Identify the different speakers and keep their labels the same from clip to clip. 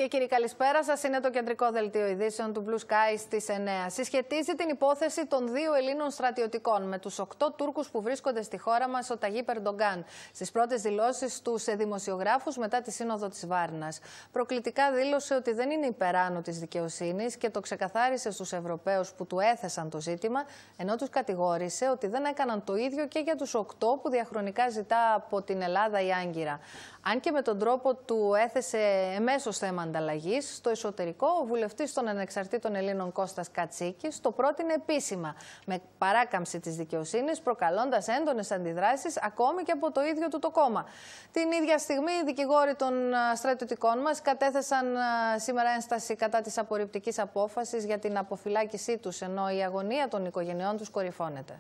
Speaker 1: Και κύριοι, καλησπέρα σας. Είναι το κεντρικό δελτίο ειδήσεων του Blue Sky στις 9. Συσχετίζει την υπόθεση των 2 Ελλήνων στρατιωτικών με τους 8 Τούρκους που βρίσκονται στη χώρα μας ο Ταγίπ Ερντογκάν στις πρώτες δηλώσεις του σε δημοσιογράφους μετά τη Σύνοδο της Βάρνας. Προκλητικά δήλωσε ότι δεν είναι υπεράνω της δικαιοσύνης και το ξεκαθάρισε στους Ευρωπαίους που του έθεσαν το ζήτημα, ενώ τους κατηγόρησε ότι δεν έκαναν το ίδιο και για τους 8 που διαχρονικά ζητά από την Ελλάδα η Άγκυρα. Αν και με τον τρόπο του έθεσε εμέσως θέμα ανταλλαγής, στο εσωτερικό ο βουλευτής των Ανεξαρτήτων Ελλήνων Κώστας Κατσίκης το πρότεινε επίσημα, με παράκαμψη της δικαιοσύνης, προκαλώντας έντονες αντιδράσεις ακόμη και από το ίδιο του το κόμμα. Την ίδια στιγμή, οι δικηγόροι των στρατιωτικών μας κατέθεσαν σήμερα ένσταση κατά της απορριπτικής απόφασης για την αποφυλάκησή τους, ενώ η αγωνία των οικογενειών τους κορυφώνεται.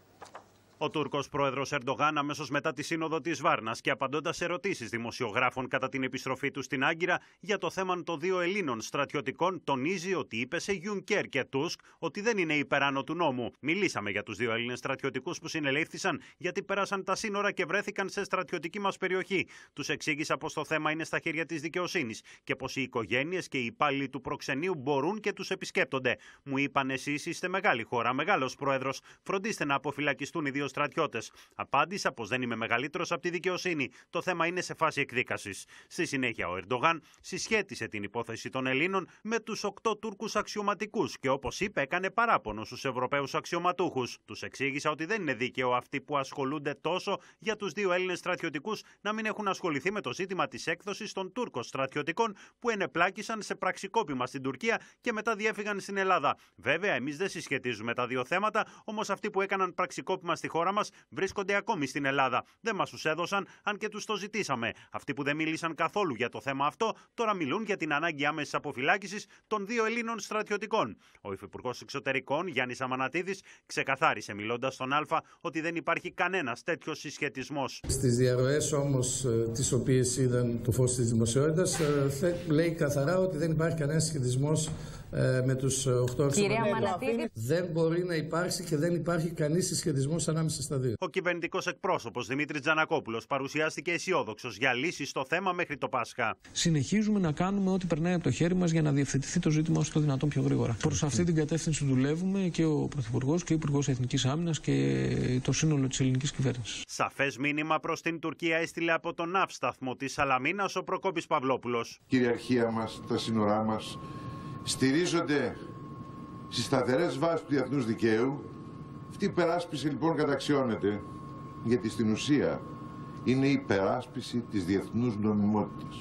Speaker 2: Ο Τούρκος πρόεδρος Ερντογάν, αμέσως μετά τη Σύνοδο της Βάρνας και απαντώντας σε ερωτήσεις δημοσιογράφων κατά την επιστροφή του στην Άγκυρα για το θέμα των 2 Ελλήνων στρατιωτικών, τονίζει ότι είπε σε Γιουνκέρ και Τούσκ ότι δεν είναι υπεράνω του νόμου. Μιλήσαμε για τους 2 Έλληνες στρατιωτικούς που συνελήφθησαν γιατί πέρασαν τα σύνορα και βρέθηκαν σε στρατιωτική μας περιοχή. Τους εξήγησα πως το θέμα είναι στα χέρια της δικαιοσύνης και πως οι οικογένειες και οι υπάλληλοι του προξενείου μπορούν και τους επισκέπτονται. Μου είπαν: εσείς είστε μεγάλη χώρα, μεγάλος πρόεδρος. Φροντίστε να αποφυλακιστούν οι 2 στρατιώτες. Απάντησα πως δεν είμαι μεγαλύτερος από τη δικαιοσύνη. Το θέμα είναι σε φάση εκδίκασης. Στη συνέχεια, ο Ερντογάν συσχέτισε την υπόθεση των Ελλήνων με τους 8 Τούρκους αξιωματικούς και, όπως είπε, έκανε παράπονο στους Ευρωπαίους αξιωματούχους. Τους εξήγησα ότι δεν είναι δίκαιο αυτοί που ασχολούνται τόσο για τους 2 Έλληνες στρατιωτικούς να μην έχουν ασχοληθεί με το ζήτημα της έκδοσης των Τούρκων στρατιωτικών που ενεπλάκησαν σε πραξικόπημα στην Τουρκία και μετά διέφυγαν στην Ελλάδα. Βέβαια, εμείς δεν συσχετίζουμε τα 2 θέματα, όμως αυτοί που έκαναν πραξικόπημα στη χώρα μας βρίσκονται ακόμη στην Ελλάδα. Δεν μας τους έδωσαν, αν και τους το ζητήσαμε. Αυτοί που δεν μίλησαν καθόλου για το θέμα αυτό, τώρα μιλούν για την ανάγκη άμεσης αποφυλάκησης των 2 Ελλήνων στρατιωτικών. Ο Υφυπουργός Εξωτερικών, Γιάννης Αμανατίδης, ξεκαθάρισε μιλώντας στον Α ότι δεν υπάρχει κανένας τέτοιος συσχετισμός.
Speaker 3: Στις διαρροές όμως, τις οποίες είδαν το φως της δημοσιότητας, λέει καθαρά ότι δεν υπάρχει κανένας συσχετισμός με τους 8 αξιωματικούς. Δεν μπορεί να υπάρξει και δεν υπάρχει κανείς συσχετισμός ανάμεσα στα 2.
Speaker 2: Ο κυβερνητικός εκπρόσωπος Δημήτρης Τζανακόπουλος παρουσιάστηκε αισιόδοξος για λύσεις στο θέμα μέχρι το Πάσχα.
Speaker 4: Συνεχίζουμε να κάνουμε ό,τι περνάει από το χέρι μας για να διευθετηθεί το ζήτημα όσο το δυνατόν πιο γρήγορα. Προς αυτή την κατεύθυνση δουλεύουμε και ο Πρωθυπουργός και ο Υπουργός Εθνικής Άμυνας και το σύνολο της ελληνικής κυβέρνησης.
Speaker 2: Σαφές μήνυμα προς την Τουρκία έστειλε από τον ναύσταθμο της Σαλαμίνας ο Προκόπης Παυλόπουλος.
Speaker 5: Η κυριαρχία μας, τα σύνορά μας στηρίζονται στις σταθερές βάσεις του διεθνούς δικαίου. Αυτή η υπεράσπιση λοιπόν καταξιώνεται, γιατί στην ουσία είναι η υπεράσπιση της διεθνούς νομιμότητας.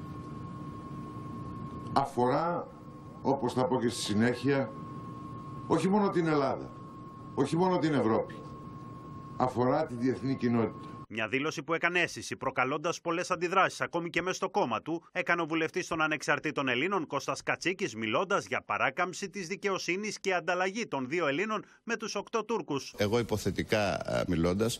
Speaker 5: Αφορά, όπως θα πω και στη συνέχεια, όχι μόνο την Ελλάδα, όχι μόνο την Ευρώπη, αφορά τη διεθνή κοινότητα.
Speaker 2: Μια δήλωση που έκανε αίσθηση, προκαλώντας πολλές αντιδράσεις, ακόμη και μέσα στο κόμμα του, έκανε ο βουλευτής των Ανεξαρτήτων Ελλήνων Κώστας Κατσίκης, μιλώντας για παράκαμψη της δικαιοσύνης και ανταλλαγή των 2 Ελλήνων με τους 8 Τούρκους.
Speaker 6: Εγώ υποθετικά μιλώντας,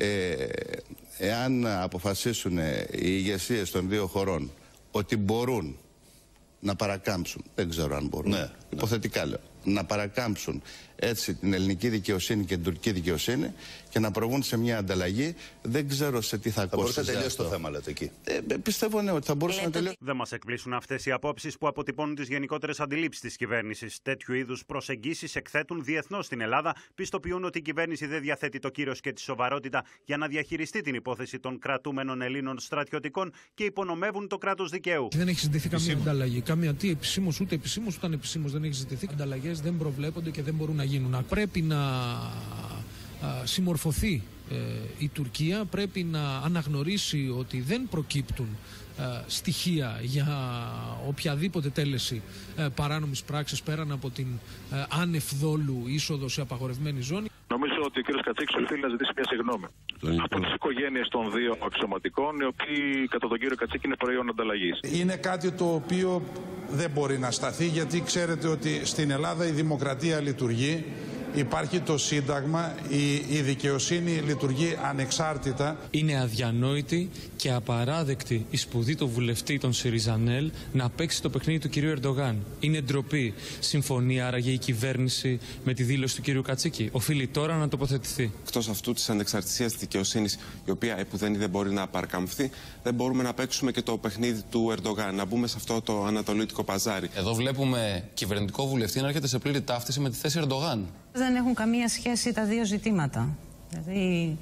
Speaker 6: εάν αποφασίσουν οι ηγεσίες των 2 χωρών ότι μπορούν να παρακάμψουν, δεν ξέρω αν μπορούν, υποθετικά λέω, να παρακάμψουν έτσι την ελληνική δικαιοσύνη και την τουρκική δικαιοσύνη και να προβούν σε μια ανταλλαγή, δεν ξέρω σε τι θα κόστιζε.
Speaker 7: Θα μπορούσε να τελειώσει το θέμα, λέτε εκεί.
Speaker 6: Πιστεύω ναι, ότι θα μπορούσε να τελειώσει.
Speaker 2: Δεν μας εκπλήσουν αυτές οι απόψεις που αποτυπώνουν τις γενικότερες αντιλήψεις της κυβέρνησης. Τέτοιου είδους προσεγγίσεις εκθέτουν διεθνώς στην Ελλάδα, πιστοποιούν ότι η κυβέρνηση δεν διαθέτει το κύρος και τη σοβαρότητα για να διαχειριστεί την υπόθεση των κρατούμενων Ελλήνων στρατιωτικών και υπονομεύουν το κράτος δικαίου.
Speaker 4: Δεν έχει ζητηθεί καμία ανταλλαγή. Καμία τι επισήμως, ούτε επισήμως, ούτε ανεπισήμως δεν έχει ζητηθεί. Ανταλλαγές δεν προβλέπονται και δεν μπορούν να γίνουν. Πρέπει να συμμορφωθεί η Τουρκία, πρέπει να αναγνωρίσει ότι δεν προκύπτουν στοιχεία για οποιαδήποτε τέλεση παράνομης πράξης πέραν από την ανευδόλου είσοδο σε απαγορευμένη ζώνη.
Speaker 8: Νομίζω ότι ο κ. Κατσίκης οφείλει να ζητήσει μια συγγνώμη από τις οικογένειες των 2 αξιωματικών, οι οποίοι κατά τον κύριο Κατσίκη είναι προϊόν ανταλλαγής.
Speaker 9: Είναι κάτι το οποίο δεν μπορεί να σταθεί, γιατί ξέρετε ότι στην Ελλάδα η δημοκρατία λειτουργεί
Speaker 7: Υπάρχει το Σύνταγμα, η δικαιοσύνη λειτουργεί ανεξάρτητα.
Speaker 9: Είναι αδιανόητη και απαράδεκτη η σπουδή του βουλευτή των Συριζανέλ να παίξει το παιχνίδι του κυρίου Ερντογάν. Είναι ντροπή. Συμφωνεί άραγε η κυβέρνηση με τη δήλωση του κυρίου Κατσίκη? Οφείλει τώρα να τοποθετηθεί.
Speaker 10: Εκτός αυτού της ανεξαρτησίας της δικαιοσύνης, η οποία επουδενή δεν μπορεί να παρακαμφθεί, δεν μπορούμε να παίξουμε και το παιχνίδι του Ερντογάν, να μπούμε σε αυτό το ανατολίτικο παζάρι.
Speaker 11: Εδώ βλέπουμε κυβερνητικό βουλευτή να έρχεται σε πλήρη ταύτιση με τη θέση Ερντογάν.
Speaker 12: Δεν έχουν καμία σχέση τα δύο ζητήματα. Δηλαδή,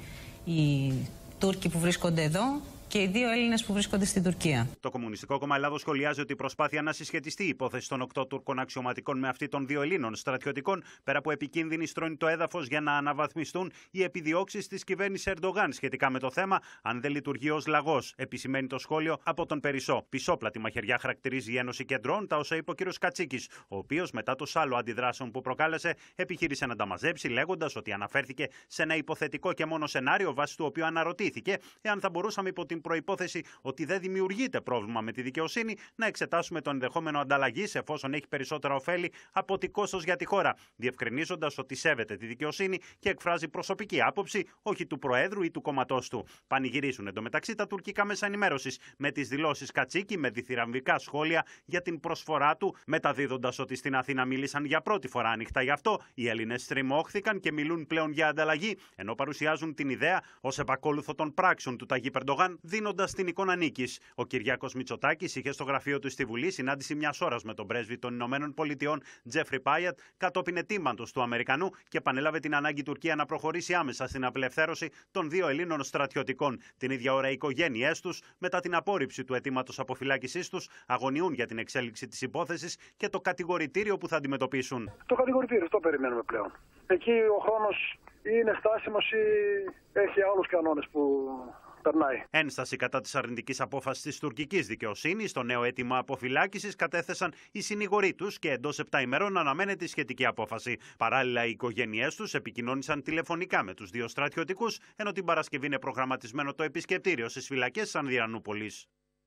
Speaker 12: οι Τούρκοι που βρίσκονται εδώ και οι δύο Έλληνες που βρίσκονται στην Τουρκία.
Speaker 2: Το Κομμουνιστικό Κόμμα Ελλάδος σχολιάζει ότι η προσπάθεια να συσχετιστεί η υπόθεση των 8 Τούρκων αξιωματικών με αυτή των 2 Ελλήνων στρατιωτικών, πέρα από επικίνδυνη, στρώνει το έδαφος για να αναβαθμιστούν οι επιδιώξεις της κυβέρνησης Ερντογάν σχετικά με το θέμα, αν δεν λειτουργεί ως λαγός, επισημαίνει το σχόλιο από τον Περισσό. Πισόπλατη μαχαιριά χαρακτηρίζει η Ένωση Κεντρών, τα όσα είπε ο κ. Κατσίκης, ο οποίος μετά το σάλο αντιδράσεων που προκάλεσε, επιχείρησε να τα μαζέψει, λέγοντας ότι αναφέρθηκε σε ένα υποθετικό και μόνο σενάριο, βάσει του οποίου αναρωτήθηκε εάν θα μπορούσαμε υπό την προϋπόθεση ότι δεν δημιουργείται πρόβλημα με τη δικαιοσύνη να εξετάσουμε το ενδεχόμενο ανταλλαγής εφόσον έχει περισσότερα ωφέλη από ότι κόστος για τη χώρα, διευκρινίζοντας ότι σέβεται τη δικαιοσύνη και εκφράζει προσωπική άποψη, όχι του Προέδρου ή του κόμματός του. Πανηγυρίζουν εντωμεταξύ τα τουρκικά μέσα ενημέρωσης με τις δηλώσεις Κατσίκη με διθυραμβικά σχόλια για την προσφορά του, μεταδίδοντας ότι στην Αθήνα μίλησαν για πρώτη φορά ανοιχτά γι' αυτό. Οι Έλληνες στριμώχθηκαν και μιλούν πλέον για ανταλλαγή, ενώ παρουσιάζουν την ιδέα ως επακόλουθο των πράξεων του Ταγί Ερντογάν, δίνοντας την εικόνα νίκης. Ο Κυριάκος Μητσοτάκης είχε στο γραφείο του στη Βουλή συνάντηση μιας ώρας με τον πρέσβη των Ηνωμένων Πολιτειών, Τζέφρι Πάιατ, κατόπιν αιτήματος του Αμερικανού και επανέλαβε την ανάγκη Τουρκία να προχωρήσει άμεσα στην απελευθέρωση των 2 Ελλήνων στρατιωτικών. Την ίδια ώρα οι οικογένειές τους, μετά την απόρριψη του αιτήματος αποφυλάκησής τους, αγωνιούν για την εξέλιξη της υπόθεσης και το κατηγορητήριο που θα αντιμετωπίσουν.
Speaker 13: Το κατηγορητήριο, το περιμένουμε πλέον. Εκεί ο χρόνος είναι στάσιμος ή έχει άλλους κανόνες που περνάει.
Speaker 2: Ένσταση κατά της αρνητικής απόφασης της τουρκικής δικαιοσύνης. Το νέο αίτημα αποφυλάκησης κατέθεσαν οι συνηγοροί τους και εντός 7 ημερών αναμένεται η σχετική απόφαση. Παράλληλα, οι οικογένειές τους επικοινώνησαν τηλεφωνικά με τους 2 στρατιωτικούς, ενώ την Παρασκευή είναι προγραμματισμένο το επισκεπτήριο στις φυλακές της Ανδριανούπολης.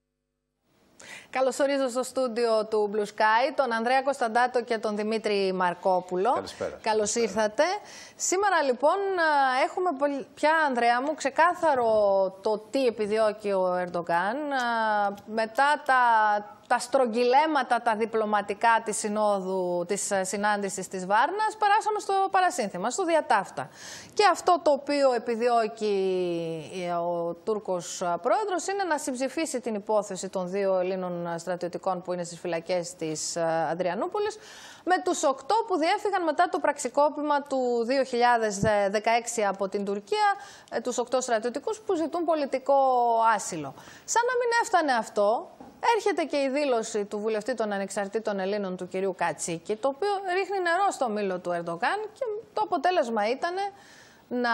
Speaker 1: Καλωσορίζω στο στούντιο του Blue Sky τον Ανδρέα Κωνσταντάτο και τον Δημήτρη Μαρκόπουλο.
Speaker 14: Καλησπέρα.
Speaker 1: Καλώς ήρθατε. Σήμερα λοιπόν έχουμε πια, Ανδρέα μου, ξεκάθαρο το τι επιδιώκει ο Ερντογάν μετά τα στρογγυλέματα, τα διπλωματικά της συνόδου, της συνάντησης της Βάρνας, περάσαμε στο παρασύνθημα, στο διατάφτα. Και αυτό το οποίο επιδιώκει ο Τούρκος πρόεδρος είναι να συμψηφίσει την υπόθεση των 2 Ελλήνων στρατιωτικών που είναι στις φυλακές της Ανδριανούπολης με τους 8 που διέφυγαν μετά το πραξικόπημα του 2016 από την Τουρκία, τους 8 στρατιωτικούς που ζητούν πολιτικό άσυλο. Σαν να μην έφτανε αυτό, έρχεται και η δήλωση του βουλευτή των Ανεξαρτήτων Ελλήνων του κυρίου Κατσίκη, το οποίο ρίχνει νερό στο μήλο του Ερντογάν και το αποτέλεσμα ήταν να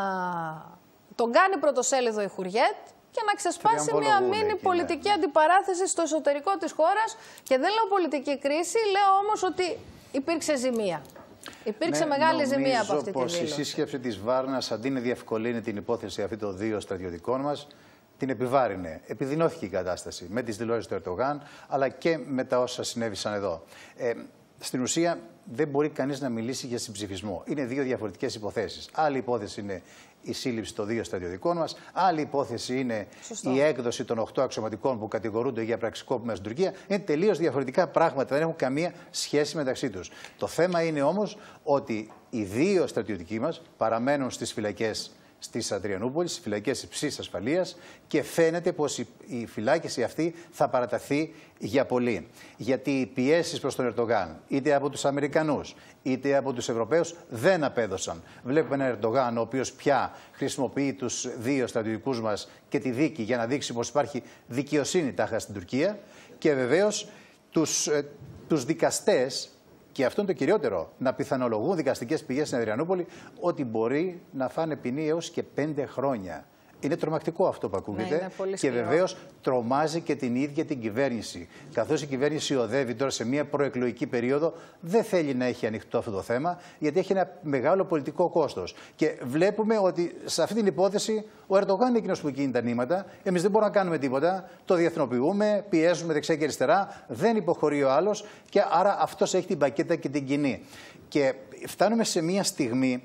Speaker 1: τον κάνει πρωτοσέλιδο η Χουριέτ και να ξεσπάσει μια μίνι πολιτική αντιπαράθεση στο εσωτερικό της χώρας. Και δεν λέω πολιτική κρίση, λέω όμως ότι υπήρξε ζημία. Υπήρξε μεγάλη ζημία από αυτή τη δήλωση.
Speaker 14: Νομίζω πως η σύσκεψη της Βάρνας, αντί να διευκολύνει την υπόθεση αυτή των 2 στρατιωτικών μας, την επιβάρυνε. Επιδεινώθηκε η κατάσταση με τις δηλώσεις του Ερντογάν, αλλά και με τα όσα συνέβησαν εδώ. Στην ουσία δεν μπορεί κανείς να μιλήσει για συμψηφισμό. Είναι 2 διαφορετικές υποθέσεις. Άλλη υπόθεση είναι η σύλληψη των 2 στρατιωτικών μας, άλλη υπόθεση είναι η έκδοση των 8 αξιωματικών που κατηγορούνται για πραξικόπημα στην Τουρκία. Είναι τελείως διαφορετικά πράγματα, δεν έχουν καμία σχέση μεταξύ τους. Το θέμα είναι όμως ότι οι 2 στρατιωτικοί μας παραμένουν στις φυλακές στις Ανδριανούπολης, στις φυλακές υψής ασφαλείας, και φαίνεται πως η φυλάκιση αυτή θα παραταθεί για πολύ. Γιατί οι πιέσεις προς τον Ερντογάν, είτε από τους Αμερικανούς, είτε από τους Ευρωπαίους, δεν απέδωσαν. Βλέπουμε έναν Ερντογάν ο οποίος πια χρησιμοποιεί τους 2 στρατιωτικούς μας και τη δίκη για να δείξει πως υπάρχει δικαιοσύνη τάχα στην Τουρκία, και βεβαίως τους δικαστές. Και αυτό είναι το κυριότερο, να πιθανολογούν δικαστικές πηγές στην Ανδριανούπολη ότι μπορεί να φάνε ποινή έως και 5 χρόνια. Είναι τρομακτικό αυτό που ακούγεται,
Speaker 1: ναι,
Speaker 14: και βεβαίως τρομάζει και την ίδια την κυβέρνηση. Καθώς η κυβέρνηση οδεύει τώρα σε μια προεκλογική περίοδο, δεν θέλει να έχει ανοιχτό αυτό το θέμα, γιατί έχει ένα μεγάλο πολιτικό κόστος. Και βλέπουμε ότι σε αυτή την υπόθεση ο Ερντογάν είναι εκείνος που κινεί τα νήματα. Εμείς δεν μπορούμε να κάνουμε τίποτα. Το διεθνοποιούμε, πιέζουμε δεξιά και αριστερά, δεν υποχωρεί ο άλλος, και άρα αυτός έχει την πακέτα και την κοινή. Και φτάνουμε σε μια στιγμή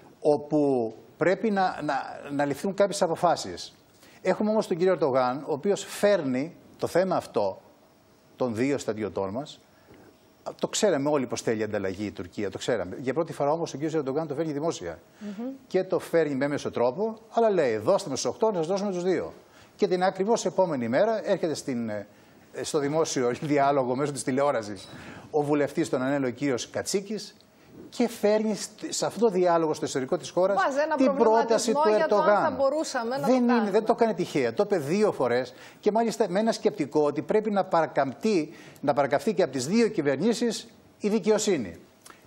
Speaker 14: όπου πρέπει να ληφθούν κάποιες αποφάσεις. Έχουμε όμως τον κύριο Ερντογάν, ο οποίος φέρνει το θέμα αυτό των 2 στρατιωτών μας. Το ξέραμε όλοι πως θέλει ανταλλαγή η Τουρκία, το ξέραμε. Για πρώτη φορά όμως ο κύριος Ερντογάν το φέρνει δημόσια. Και το φέρνει με έμεσο τρόπο, αλλά λέει: δώστε με στους 8, να σας δώσουμε τους 2. Και την ακριβώς επόμενη μέρα έρχεται στο δημόσιο διάλογο μέσω της τηλεόρασης ο βουλευτής των ΑΝΕΛ, ο κύριος Κατσίκης, και φέρνει σε αυτό το διάλογο στο εσωτερικό της χώρας την πρόταση του Ερντογάν. Δεν το έκανε τυχαία. Το είπε 2 φορές, και μάλιστα με ένα σκεπτικό ότι πρέπει να παρακαμφθεί και από τις 2 κυβερνήσεις η δικαιοσύνη.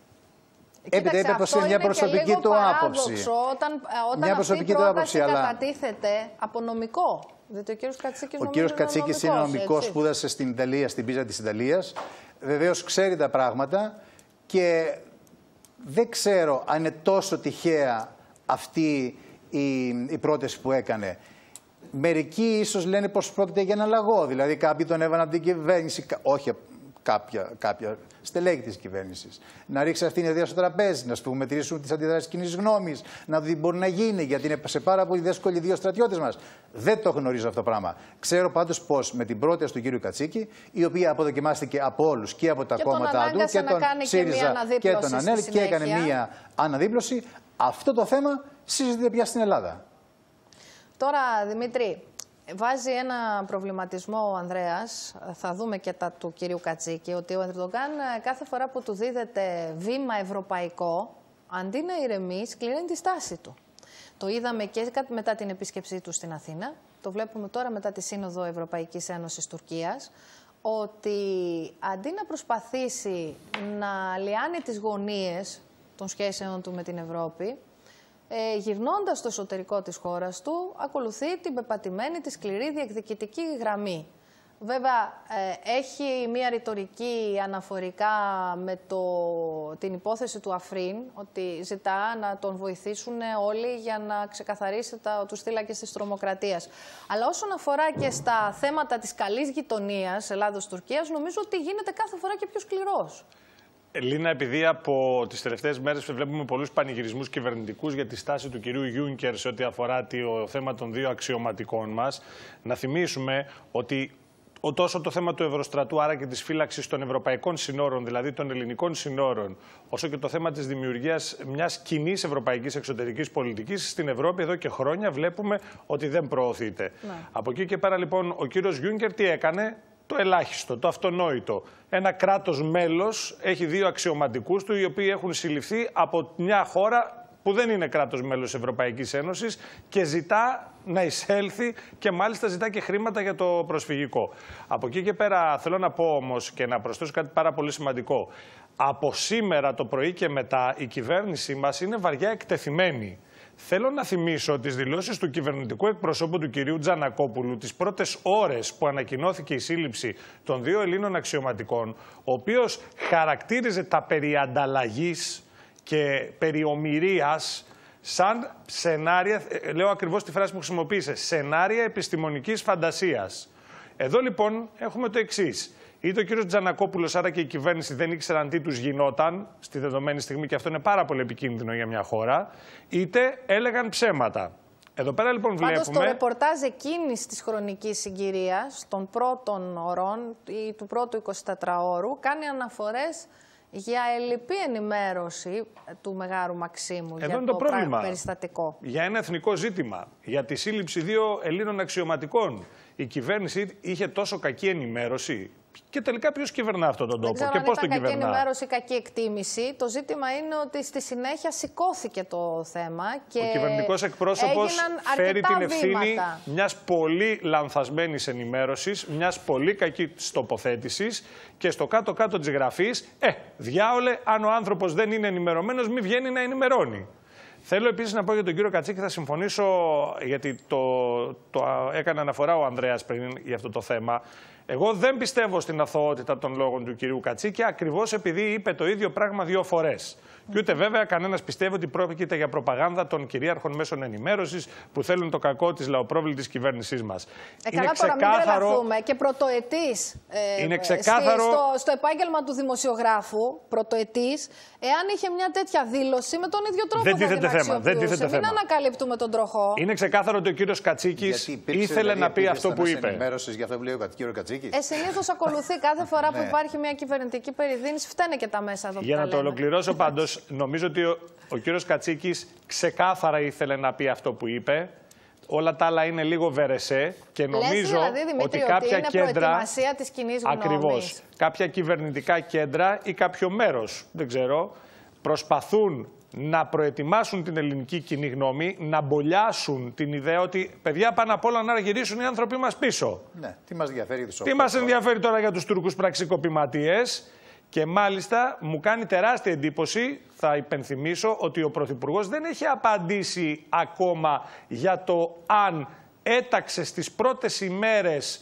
Speaker 14: Έπειτα είπε πως είναι μια προσωπική του άποψη.
Speaker 1: Όταν αυτή η πρόταση κατατίθεται από νομικό.
Speaker 14: Ο κύριος Κατσίκης είναι νομικός, σπούδασε στην Ιταλία, στην Πίζα της Ιταλίας. Βεβαίως ξέρει τα πράγματα, και δεν ξέρω αν είναι τόσο τυχαία αυτή η πρόταση που έκανε. Μερικοί ίσως λένε πως πρόκειται για ένα λαγό. Δηλαδή κάποιοι τον έβαλαν από την κυβέρνηση, όχι κάποια στελέχη της κυβέρνησης, να ρίξει αυτήν την ιδέα στο τραπέζι, να μετρήσουν τις αντιδράσεις κοινής γνώμης, να δουν τι μπορεί να γίνει, γιατί είναι σε πάρα πολύ δύσκολοι 2 στρατιώτες μας. Δεν το γνωρίζω αυτό το πράγμα. Ξέρω πάντως πως με την πρόταση του κύριου Κατσίκη, η οποία αποδοκιμάστηκε από όλους και από τα κόμματα του και τον ΣΥΡΙΖΑ και τον ΑΝΕΛ, και έκανε μία αναδίπλωση, αυτό το θέμα συζητείται πια στην Ελλάδα.
Speaker 1: Τώρα, Δημήτρη, βάζει ένα προβληματισμό ο Ανδρέας, θα δούμε και τα του κυρίου Κατσίκη, ότι ο Ερντογάν κάθε φορά που του δίδεται βήμα ευρωπαϊκό, αντί να ηρεμεί, σκληραίνει τη στάση του. Το είδαμε και μετά την επίσκεψή του στην Αθήνα, το βλέπουμε τώρα μετά τη Σύνοδο Ευρωπαϊκής Ένωσης Τουρκίας, ότι αντί να προσπαθήσει να λιάνει τις γωνίες των σχέσεων του με την Ευρώπη, γυρνώντας στο εσωτερικό της χώρας του, ακολουθεί την πεπατημένη, τη σκληρή διεκδικητική γραμμή. Βέβαια, έχει μία ρητορική αναφορικά με την υπόθεση του Αφρίν, ότι ζητά να τον βοηθήσουν όλοι για να ξεκαθαρίσει τους θύλακες της τρομοκρατίας. Αλλά όσον αφορά και στα θέματα της καλής γειτονίας Ελλάδος-Τουρκίας, νομίζω ότι γίνεται κάθε φορά και πιο σκληρός.
Speaker 15: Λίνα, επειδή από τις τελευταίες μέρες βλέπουμε πολλούς πανηγυρισμούς κυβερνητικούς για τη στάση του κυρίου Γιούνκερ σε ό,τι αφορά το θέμα των 2 αξιωματικών μας, να θυμίσουμε ότι τόσο το θέμα του Ευρωστρατού, άρα και της φύλαξης των ευρωπαϊκών συνόρων, δηλαδή των ελληνικών συνόρων, όσο και το θέμα της δημιουργίας μιας κοινής ευρωπαϊκής εξωτερικής πολιτικής στην Ευρώπη εδώ και χρόνια βλέπουμε ότι δεν προωθείται. Ναι. Από εκεί και πέρα λοιπόν ο κύριος Γιούνκερ τι έκανε? Το ελάχιστο, το αυτονόητο. Ένα κράτος μέλος έχει 2 αξιωματικούς του, οι οποίοι έχουν συλληφθεί από μια χώρα που δεν είναι κράτος μέλος της Ευρωπαϊκής Ένωσης και ζητά να εισέλθει, και μάλιστα ζητά και χρήματα για το προσφυγικό. Από εκεί και πέρα θέλω να πω όμως και να προσθέσω κάτι πάρα πολύ σημαντικό. Από σήμερα το πρωί και μετά η κυβέρνησή μας είναι βαριά εκτεθειμένη. Θέλω να θυμίσω τις δηλώσεις του κυβερνητικού εκπροσώπου του κυρίου Τζανακόπουλου τις πρώτες ώρες που ανακοινώθηκε η σύλληψη των 2 Ελλήνων αξιωματικών, ο οποίος χαρακτήριζε τα περί ανταλλαγής και περί ομηρίας σαν σενάρια, λέω ακριβώς τη φράση που χρησιμοποίησε, σενάρια επιστημονικής φαντασίας. Εδώ λοιπόν έχουμε το εξής. Είτε ο κύριος Τζανακόπουλος, άρα και η κυβέρνηση, δεν ήξεραν τι τους γινόταν στη δεδομένη στιγμή, και αυτό είναι πάρα πολύ επικίνδυνο για μια χώρα, είτε έλεγαν ψέματα. Εδώ πέρα λοιπόν βλέπουμε...
Speaker 1: Πάντως το ρεπορτάζ εκείνης της χρονικής συγκυρίας, των πρώτων ωρών ή του πρώτου 24ωρου, κάνει αναφορές για ελλειπή ενημέρωση του Μεγάρου Μαξίμου για το περιστατικό.
Speaker 15: Για ένα εθνικό ζήτημα, για τη σύλληψη 2 Ελλήνων αξιωματικών. Η κυβέρνηση είχε τόσο κακή ενημέρωση. Και τελικά ποιος κυβερνά αυτόν τον τόπο και πώς τον κυβερνά?
Speaker 1: Κακή ενημέρωση, κακή εκτίμηση. Το ζήτημα είναι ότι στη συνέχεια σηκώθηκε το θέμα και
Speaker 15: ο κυβερνητικός εκπρόσωπος φέρει την ευθύνη μιας πολύ λανθασμένης ενημέρωσης, μιας πολύ κακής τοποθέτησης, και στο κάτω-κάτω της γραφής, διάολε, αν ο άνθρωπος δεν είναι ενημερωμένος, μη βγαίνει να ενημερώνει. Θέλω επίσης να πω για τον κύριο Κατσίκη, θα συμφωνήσω, γιατί το έκανε αναφορά ο Ανδρέας πριν για αυτό το θέμα. Εγώ δεν πιστεύω στην αθωότητα των λόγων του κυρίου Κατσίκη, ακριβώς επειδή είπε το ίδιο πράγμα 2 φορές. Και ούτε βέβαια κανένας πιστεύει ότι πρόκειται για προπαγάνδα των κυρίαρχων μέσων ενημέρωσης που θέλουν το κακό της λαοπρόβλητης κυβέρνησής μας.
Speaker 1: Καλά, τώρα μην τρελαθούμε. Και πρωτοετής στο επάγγελμα του δημοσιογράφου, πρωτοετής, εάν είχε μια τέτοια δήλωση, με τον ίδιο τρόπο θα την αξιοποιούσε. Μην ανακαλύπτουμε τον τροχό.
Speaker 15: Είναι ξεκάθαρο ότι ο κύριος Κατσίκης ήθελε να πει αυτό που είπε.
Speaker 14: Για αυτό που λέει ο κύριο Κατσίκης.
Speaker 1: Συνήθως ακολουθεί κάθε φορά που υπάρχει μια κυβερνητική περιδίνηση, φταίνε και τα μέσα εδώ.
Speaker 15: Για να το ολοκληρώσω πάντως. Νομίζω ότι ο κύριος Κατσίκης ξεκάθαρα ήθελε να πει αυτό που είπε. Όλα τα άλλα είναι λίγο βερεσέ και νομίζω ότι κάποια κέντρα,
Speaker 1: της κοινής γνώμης.
Speaker 15: Ακριβώς, κάποια κυβερνητικά κέντρα ή κάποιο μέρος, δεν ξέρω, προσπαθούν να προετοιμάσουν την ελληνική κοινή γνώμη, να μπολιάσουν την ιδέα ότι παιδιά πάνω απ' όλα να γυρίσουν οι άνθρωποι μας πίσω.
Speaker 14: Ναι, τι μας ενδιαφέρει,
Speaker 15: τι μας ενδιαφέρει τώρα για τους Τούρκους πραξικοπηματίες. Και μάλιστα μου κάνει τεράστια εντύπωση, θα υπενθυμίσω, ότι ο Πρωθυπουργός δεν έχει απαντήσει ακόμα για το αν έταξε στις πρώτες ημέρες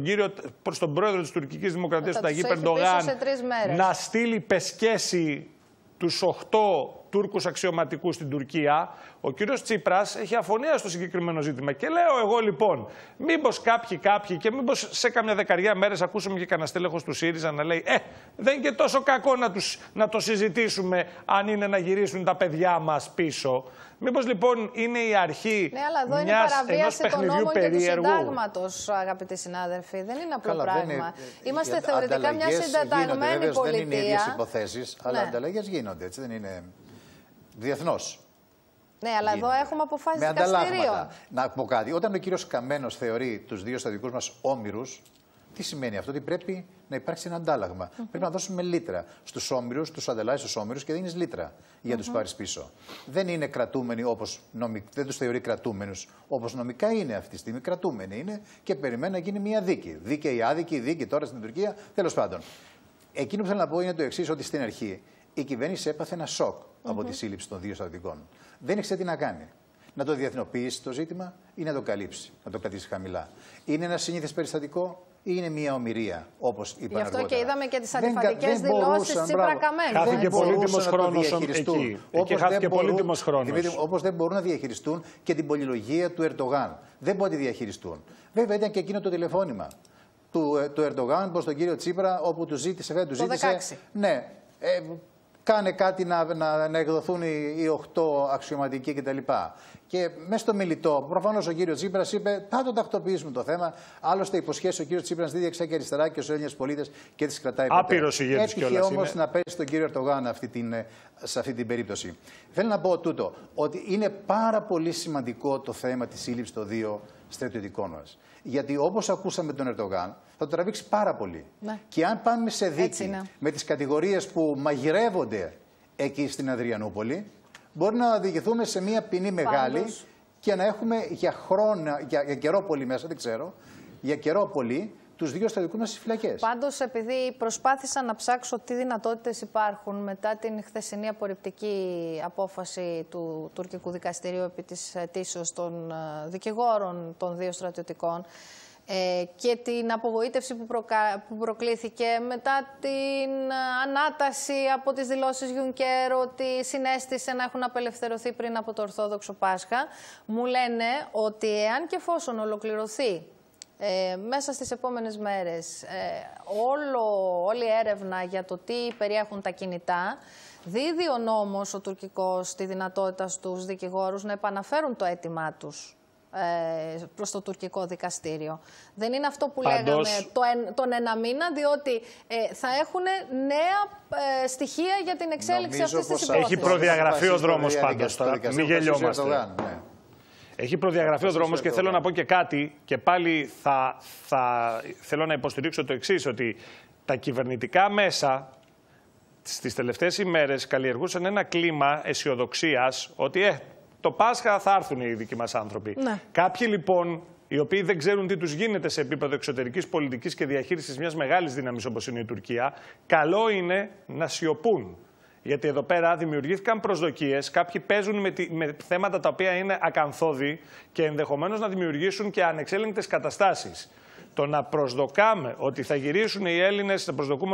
Speaker 15: στον πρόεδρο της τουρκικής δημοκρατίας, τον Ταγί Ερντογάν, να στείλει πεσκέση τους 8 Τούρκους αξιωματικούς στην Τουρκία. Ο κύριος Τσίπρας έχει αφωνία στο συγκεκριμένο ζήτημα. Και λέω εγώ λοιπόν, μήπως κάποιοι και μήπως σε καμιά δεκαριά μέρες ακούσουμε και κανένα στέλεχος του ΣΥΡΙΖΑ να λέει δεν είναι και τόσο κακό να το συζητήσουμε αν είναι να γυρίσουν τα παιδιά μας πίσω. Μήπως λοιπόν είναι η αρχή ενός παιχνιδιού περίεργου.
Speaker 1: Του συντάγματος, αγαπητοί συνάδελφοι. Δεν είναι απλό πράγμα. Είμαστε θεωρητικά μια συντεταγμένη πολιτεία.
Speaker 14: Δεν είναι οι ίδιες υποθέσεις, αλλά ανταλλαγές γίνονται. Έτσι δεν είναι διεθνώς.
Speaker 1: Ναι, αλλά εδώ έχουμε αποφάσεις δικαστηρίων.
Speaker 14: Να πω κάτι. Όταν ο κύριος Καμένος θεωρεί τους 2 στρατιωτικούς μας όμηρους, τι σημαίνει αυτό? Ότι πρέπει να υπάρξει ένα αντάλλαγμα. Πρέπει να δώσουμε λίτρα στους όμηρους, τους ανταλλάσσεις στους όμηρους και δίνεις λίτρα για να τους πάρεις πίσω. Δεν είναι κρατούμενοι όπως δεν τους θεωρεί κρατούμενους όπως νομικά είναι αυτή τη στιγμή. Κρατούμενοι είναι και περιμένουν να γίνει μια δίκη. Δίκαιη, άδικη, δίκη τώρα στην Τουρκία. Τέλος πάντων. Εκείνο που θέλω να πω είναι το εξής, ότι στην αρχή η κυβέρνηση έπαθε ένα σοκ από τη σύλληψη των 2 στρατιωτικών. Δεν ήξερε τι να κάνει. Να το διεθνοποιήσει το ζήτημα ή να το καλύψει, να το κρατήσει χαμηλά. Είναι ένα συνήθες περιστατικό ή είναι μια ομηρία, όπως είπαν αργότερα.
Speaker 1: Γι' αυτό και είδαμε και τις αντιφατικές δηλώσεις Τσίπρα Καμένου.
Speaker 15: Χάθηκε πολύτιμος χρόνος εκεί. Χάθηκε πολύτιμος χρόνος.
Speaker 14: Όπως δεν μπορούν να διαχειριστούν και την πολυλογία του Ερντογάν. Δεν μπορούν να τη διαχειριστούν. Βέβαια ήταν και εκείνο το τηλεφώνημα του Ερντογάν προς τον κύριο Τσίπρα, όπου του ζήτησε. Ναι. Κάνε κάτι να εκδοθούν οι 8 αξιωματικοί κτλ. Και μέσα στο μιλητό, προφανώς ο κύριος Τσίπρας είπε: θα το τακτοποιήσουμε το θέμα. Άλλωστε, υποσχέσει ο κύριος Τσίπρας δίδει δεξιά και αριστερά και στους Έλληνες πολίτες και τις κρατάει ποτέ.
Speaker 15: Άπειρος ηγέτης κιόλας.
Speaker 14: Έτυχε όμως να πέσει στον κύριο Ερντογάν σε αυτή την περίπτωση. Θέλω να πω τούτο, ότι είναι πάρα πολύ σημαντικό το θέμα της σύλληψης των 2 στρατιωτικών μας. Γιατί όπως ακούσαμε τον Ερντογάν, θα το τραβήξει πάρα πολύ. Ναι. Και αν πάμε σε δίκη με τις κατηγορίες που μαγειρεύονται εκεί στην Αδριανούπολη, μπορεί να διηγηθούμε σε μια ποινή μεγάλη και να έχουμε για καιρό πολύ μέσα, δεν ξέρω, για καιρό πολύ, τους 2 στρατιωτικούς μας στις φυλακές.
Speaker 1: Πάντως, επειδή προσπάθησα να ψάξω τι δυνατότητες υπάρχουν μετά την χθεσινή απορριπτική απόφαση του τουρκικού δικαστηρίου επί της αιτήσεως των δικηγόρων των 2 στρατιωτικών και την απογοήτευση που προκλήθηκε μετά την ανάταση από τις δηλώσεις Γιουνκέρ ότι συνέστησε να έχουν απελευθερωθεί πριν από το Ορθόδοξο Πάσχα, μου λένε ότι εάν και εφόσον ολοκληρωθεί μέσα στις επόμενες μέρες όλη η έρευνα για το τι περιέχουν τα κινητά, δίδει ο νόμος ο τουρκικός τη δυνατότητα στους δικηγόρους να επαναφέρουν το αίτημά τους προς το τουρκικό δικαστήριο. Δεν είναι αυτό που λέγαμε τον 1 μήνα, διότι θα έχουν νέα στοιχεία για την εξέλιξη αυτής της υπόθεσης.
Speaker 15: Έχει προδιαγραφεί ο δρόμος πάντως τώρα, μην γελιόμαστε. Έχει προδιαγραφεί ο δρόμος και θέλω να πω και κάτι και πάλι θέλω να υποστηρίξω το εξής, ότι τα κυβερνητικά μέσα στις τελευταίες ημέρες καλλιεργούσαν ένα κλίμα αισιοδοξίας ότι το Πάσχα θα έρθουν οι δικοί μας άνθρωποι. Ναι. Κάποιοι λοιπόν, οι οποίοι δεν ξέρουν τι τους γίνεται σε επίπεδο εξωτερικής πολιτικής και διαχείρισης μιας μεγάλης δύναμης όπως είναι η Τουρκία, καλό είναι να σιωπούν. Γιατί εδώ πέρα δημιουργήθηκαν προσδοκίες, κάποιοι παίζουν με θέματα τα οποία είναι ακανθώδη και ενδεχομένως να δημιουργήσουν και ανεξέλεγκτες καταστάσεις. Το να προσδοκάμε ότι θα γυρίσουν οι Έλληνες,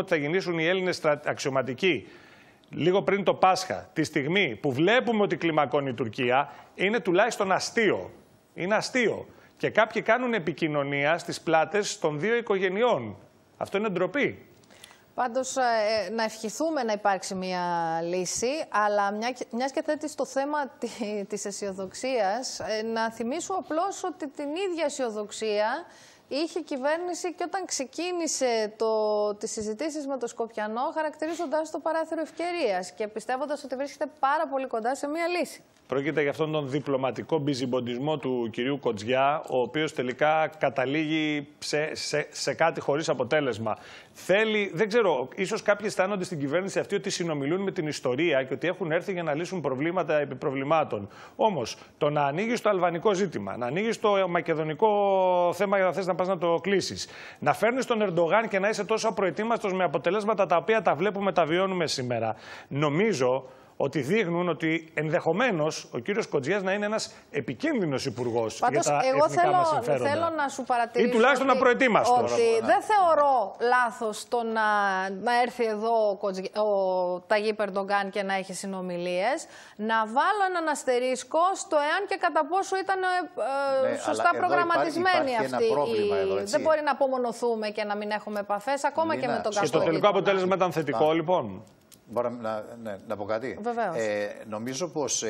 Speaker 15: αξιωματικοί λίγο πριν το Πάσχα, τη στιγμή που βλέπουμε ότι κλιμακώνει η Τουρκία, είναι τουλάχιστον αστείο. Είναι αστείο. Και κάποιοι κάνουν επικοινωνία στις πλάτες των δύο οικογενειών. Αυτό είναι ντροπή.
Speaker 1: Πάντως, να ευχηθούμε να υπάρξει μια λύση, αλλά μιας και θέτει στο θέμα της αισιοδοξίας, να θυμίσω απλώς ότι την ίδια αισιοδοξία είχε η κυβέρνηση και όταν ξεκίνησε τις συζητήσεις με το Σκοπιανό, χαρακτηρίζοντας το παράθυρο ευκαιρίας και πιστεύοντας ότι βρίσκεται πάρα πολύ κοντά σε μια λύση.
Speaker 15: Πρόκειται για αυτόν τον διπλωματικό μπιζιμποντισμό του κυρίου Κοτζιά, ο οποίος τελικά καταλήγει σε κάτι χωρίς αποτέλεσμα. Θέλει, δεν ξέρω, ίσως κάποιοι αισθάνονται στην κυβέρνηση αυτή ότι συνομιλούν με την ιστορία και ότι έχουν έρθει για να λύσουν προβλήματα επί προβλημάτων. Όμως, το να ανοίγεις το αλβανικό ζήτημα, να ανοίγεις το μακεδονικό θέμα για να θες να πας να το κλείσεις, να φέρνεις τον Ερντογάν και να είσαι τόσο απροετοίμαστος με αποτελέσματα τα οποία τα βλέπουμε, τα βιώνουμε σήμερα, νομίζω ότι δείχνουν ότι ενδεχομένως ο κύριος Κοτζιάς να είναι ένας επικίνδυνος υπουργός για τα εθνικά μας συμφέροντα.
Speaker 1: Θέλω να σου παρατηρήσω
Speaker 15: ή τουλάχιστον απροετοίμαστος.
Speaker 1: Ότι δεν θεωρώ λάθος το να έρθει εδώ ο Ταγίπ Ερντογκάν και να έχει συνομιλίες. Να βάλω έναν αστερίσκο στο εάν και κατά πόσο ήταν σωστά προγραμματισμένη αυτή η... Δεν μπορεί να απομονωθούμε και να μην έχουμε επαφές, ακόμα και με τον Καστορίδη.
Speaker 15: Και το τελικό αποτέλεσμα ήταν θετικό, λοιπόν.
Speaker 14: Μπορώ να πω κάτι.
Speaker 1: Βεβαίως.
Speaker 14: Νομίζω πως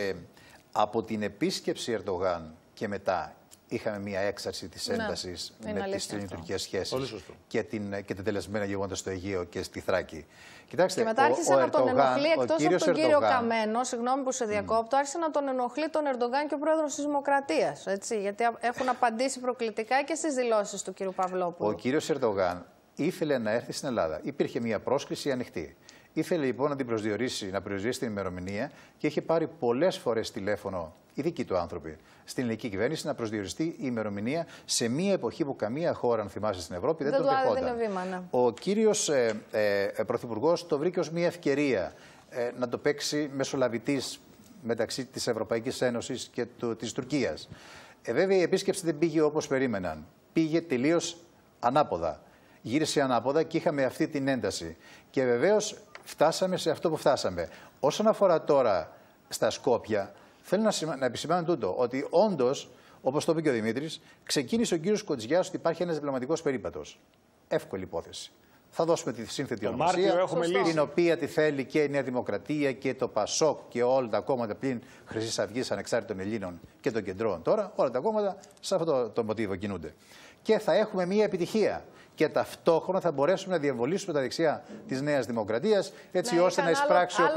Speaker 14: από την επίσκεψη Ερντογάν και μετά είχαμε μια έξαρση της έντασης με τις ελληνοτουρκικές σχέσεις και τα τελεσμένα γεγονότα στο Αιγαίο και στη Θράκη. Κοιτάξτε,
Speaker 1: και μετά άρχισε να τον ενοχλεί, εκτός από τον κύριο Καμένο, συγγνώμη που σε διακόπτω, άρχισε να τον ενοχλεί τον Ερντογκάν και ο πρόεδρος της Δημοκρατίας. Γιατί έχουν απαντήσει προκλητικά και στις δηλώσεις του κύριου Παυλόπουλου.
Speaker 14: Ο κύριος Ερντογκάν ήθελε να έρθει στην Ελλάδα. Υπήρχε μια πρόσκληση ανοιχτή. Ήθελε λοιπόν να την προσδιορίσει, να προσδιορίσει την ημερομηνία και είχε πάρει πολλές φορές τηλέφωνο, οι δικοί του άνθρωποι, στην ελληνική κυβέρνηση να προσδιοριστεί η ημερομηνία σε μια εποχή που καμία χώρα, αν θυμάσαι, στην Ευρώπη δεν το δεχόταν.
Speaker 1: Ναι.
Speaker 14: Ο κύριος Πρωθυπουργός το βρήκε ως μια ευκαιρία να το παίξει μεσολαβητής μεταξύ της Ευρωπαϊκής Ένωσης και της Τουρκίας. Βέβαια η επίσκεψη δεν πήγε όπως περίμεναν. Πήγε τελείως ανάποδα. Γύρισε ανάποδα και είχαμε αυτή την ένταση. Και βεβαίως φτάσαμε σε αυτό που φτάσαμε. Όσον αφορά τώρα στα Σκόπια, θέλω να επισημάνω τούτο, ότι όντως, όπως το είπε και ο Δημήτρης, ξεκίνησε ο κύριος Κοτζιάς ότι υπάρχει ένας διπλωματικός περίπατος. Εύκολη υπόθεση. Θα δώσουμε τη σύνθετη ονομασία, την οποία τη θέλει και η Νέα Δημοκρατία και το ΠΑΣΟΚ και όλα τα κόμματα πλην Χρυσής Αυγής, Ανεξάρτητων Ελλήνων και των κεντρών τώρα. Όλα τα κόμματα σε αυτό το μοτίβο κινούνται. Και θα έχουμε μια επιτυχία. Και ταυτόχρονα θα μπορέσουμε να διεμβολήσουμε τα δεξιά της Νέας Δημοκρατίας, έτσι ώστε να εισπράξει ο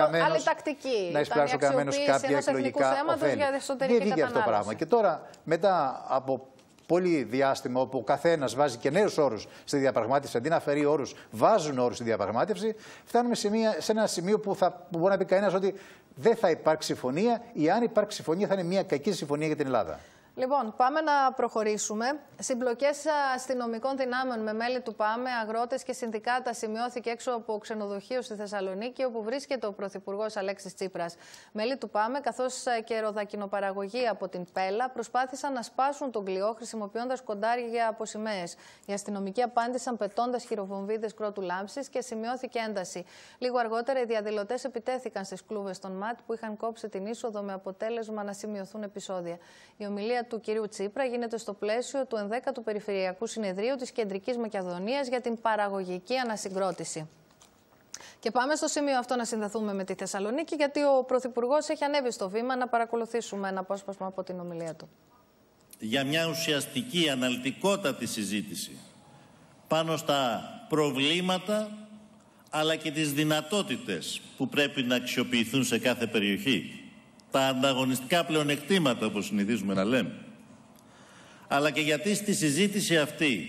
Speaker 14: Καμένος κάποια εκλογικά ωφέλη. Δεν βγήκε αυτό το πράγμα. Και τώρα, μετά από πολύ διάστημα, όπου ο καθένας βάζει και νέους όρους στη διαπραγμάτευση, αντί να φέρει όρους, βάζουν όρους στη διαπραγμάτευση, φτάνουμε σε ένα σημείο που μπορεί να πει κανένας ότι δεν θα υπάρξει συμφωνία, ή αν υπάρξει συμφωνία θα είναι μια κακή συμφωνία για την Ελλάδα.
Speaker 1: Λοιπόν, πάμε να προχωρήσουμε. Συμπλοκές αστυνομικών δυνάμεων με μέλη του ΠΑΜΕ, αγρότες και συνδικάτα σημειώθηκε έξω από ξενοδοχείο στη Θεσσαλονίκη, όπου βρίσκεται ο Πρωθυπουργός Αλέξης Τσίπρας. Μέλη του ΠΑΜΕ, καθώς και ροδακινοπαραγωγή από την Πέλα, προσπάθησαν να σπάσουν τον κλειό χρησιμοποιώντας κοντάρια από σημαίες. Οι αστυνομικοί απάντησαν πετώντας χειροβομβίδες κρότου λάμψης και σημειώθηκε ένταση. Λίγο αργότερα, οι διαδηλωτές επιτέθηκαν στις κλούβες των ΜΑΤ που είχαν κόψει την είσοδο, με αποτέλεσμα να σημειωθούν επεισόδια. Η ομιλία του κυρίου Τσίπρα γίνεται στο πλαίσιο του 11ου Περιφερειακού Συνεδρίου της Κεντρικής Μακεδονίας για την παραγωγική ανασυγκρότηση. Και πάμε στο σημείο αυτό να συνδεθούμε με τη Θεσσαλονίκη, γιατί ο Πρωθυπουργός έχει ανέβει στο βήμα, να παρακολουθήσουμε ένα απόσπασμα από την ομιλία του.
Speaker 16: Για μια ουσιαστική, αναλυτικότατη συζήτηση πάνω στα προβλήματα αλλά και τις δυνατότητες που πρέπει να αξιοποιηθούν σε κάθε περιοχή. Τα ανταγωνιστικά πλεονεκτήματα, όπως συνηθίζουμε να λέμε. Αλλά και γιατί στη συζήτηση αυτή